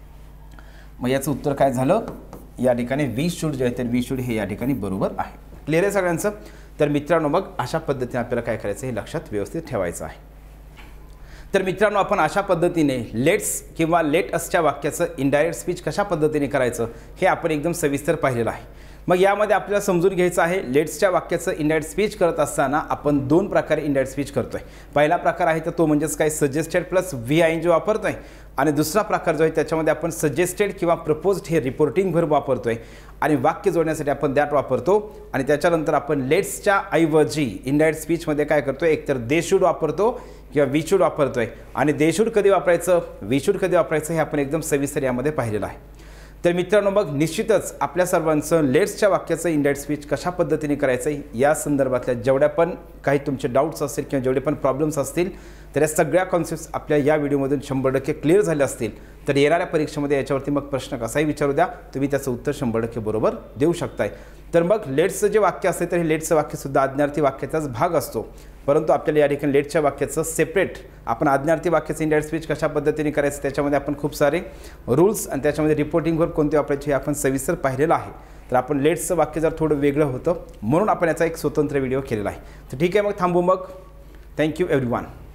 मग याचं उत्तर काय झालं, या ठिकाणी वी शूड जे आहे तर वी शूड हे या ठिकाणी बरोबर आहे. क्लिअर आहे सगळ्यांचं. तर मित्रांनो मग अशा पद्धतीने आपल्याला काय करायचं हे लक्षात व्यवस्थित ठेवायचं आहे. तर मित्रांनो आपण अशा पद्धतीने लेट्स किंवा लेट असच्या वाक्याचं इनडायरेक्ट स्पीच कशा पद्धतीने करायचं हे आपण एकदम सविस्तर पाहिलेलं आहे. मग यामध्ये आपल्याला समजून घ्यायचं आहे लेट्सच्या वाक्याचं इनडायरेक्ट स्पीच करत असताना आपण 2 प्रकारे इनडायरेक्ट स्पीच करतोय। पहिला प्रकार आहे तर तो म्हणजेच काय सजेस्टेड प्लस VING वापरतोय आणि दुसरा प्रकार जो आहे त्याच्यामध्ये आपण सजेस्टेड किंवा प्रपोज्ड हे रिपोर्टिंग व्हर्ब वापरतोय आणि वाक्य जोडण्यासाठी आपण दॅट वापरतो आणि त्याच्यानंतर आपण लेट्सच्या ऐवजी इनडायरेक्ट स्पीचमध्ये काय करतोय एकतर दे शुड वापरतो किंवा वी शुड वापरतोय आणि दे शुड कधी वापरायचं वी शुड कधी वापरायचं हे आपण एकदम सविस्तर यामध्ये पाहिलेलं आहे। तर मित्रांनो मग निश्चितच आपल्या सर्वांचं लेट्सच्या वाक्याचं इनडायरेक्ट स्पीच कशा पद्धतीने करायचं आहे या संदर्भातल्या जेवढ्या पण काही तुमचे डाऊट्स असतील किंवा जेवढे पण प्रॉब्लेम्स असतील तर या सगळ्या कॉन्सेप्ट्स आपल्या या व्हिडिओमधून 100% क्लिअर झाले असतील तर येणाऱ्या परीक्षेमध्ये याच्यावरती मग प्रश्न कसाही विचारू द्या तुम्ही त्याचं उत्तर 100% बरोबर देऊ शकताय। तर मग लेट्सचं जे वाक्य असते तर हे लेट्सचं वाक्यसुद्धा आज्ञार्थी वाक्याचाच भाग असतो, परंतु आपल्याला या ठिकाणी लेट्सच्या वाक्याचं सेपरेट आपण आज्ञार्थी वाक्याचं इनडायरेक्ट स्पीच कशा पद्धतीने करायचं त्याच्यामध्ये आपण खूप सारे रूल्स आणि त्याच्यामध्ये रिपोर्टिंग व्हर्ब कोणते वापरायचे हे आपण सविस्तर पाहिलेलं आहे। तर आपण लेट्सचं वाक्य जर थोडं वेगळं होतं म्हणून आपण याचा एक स्वतंत्र व्हिडिओ केलेला आहे। तर ठीक आहे मग थांबू मग। Thank you everyone.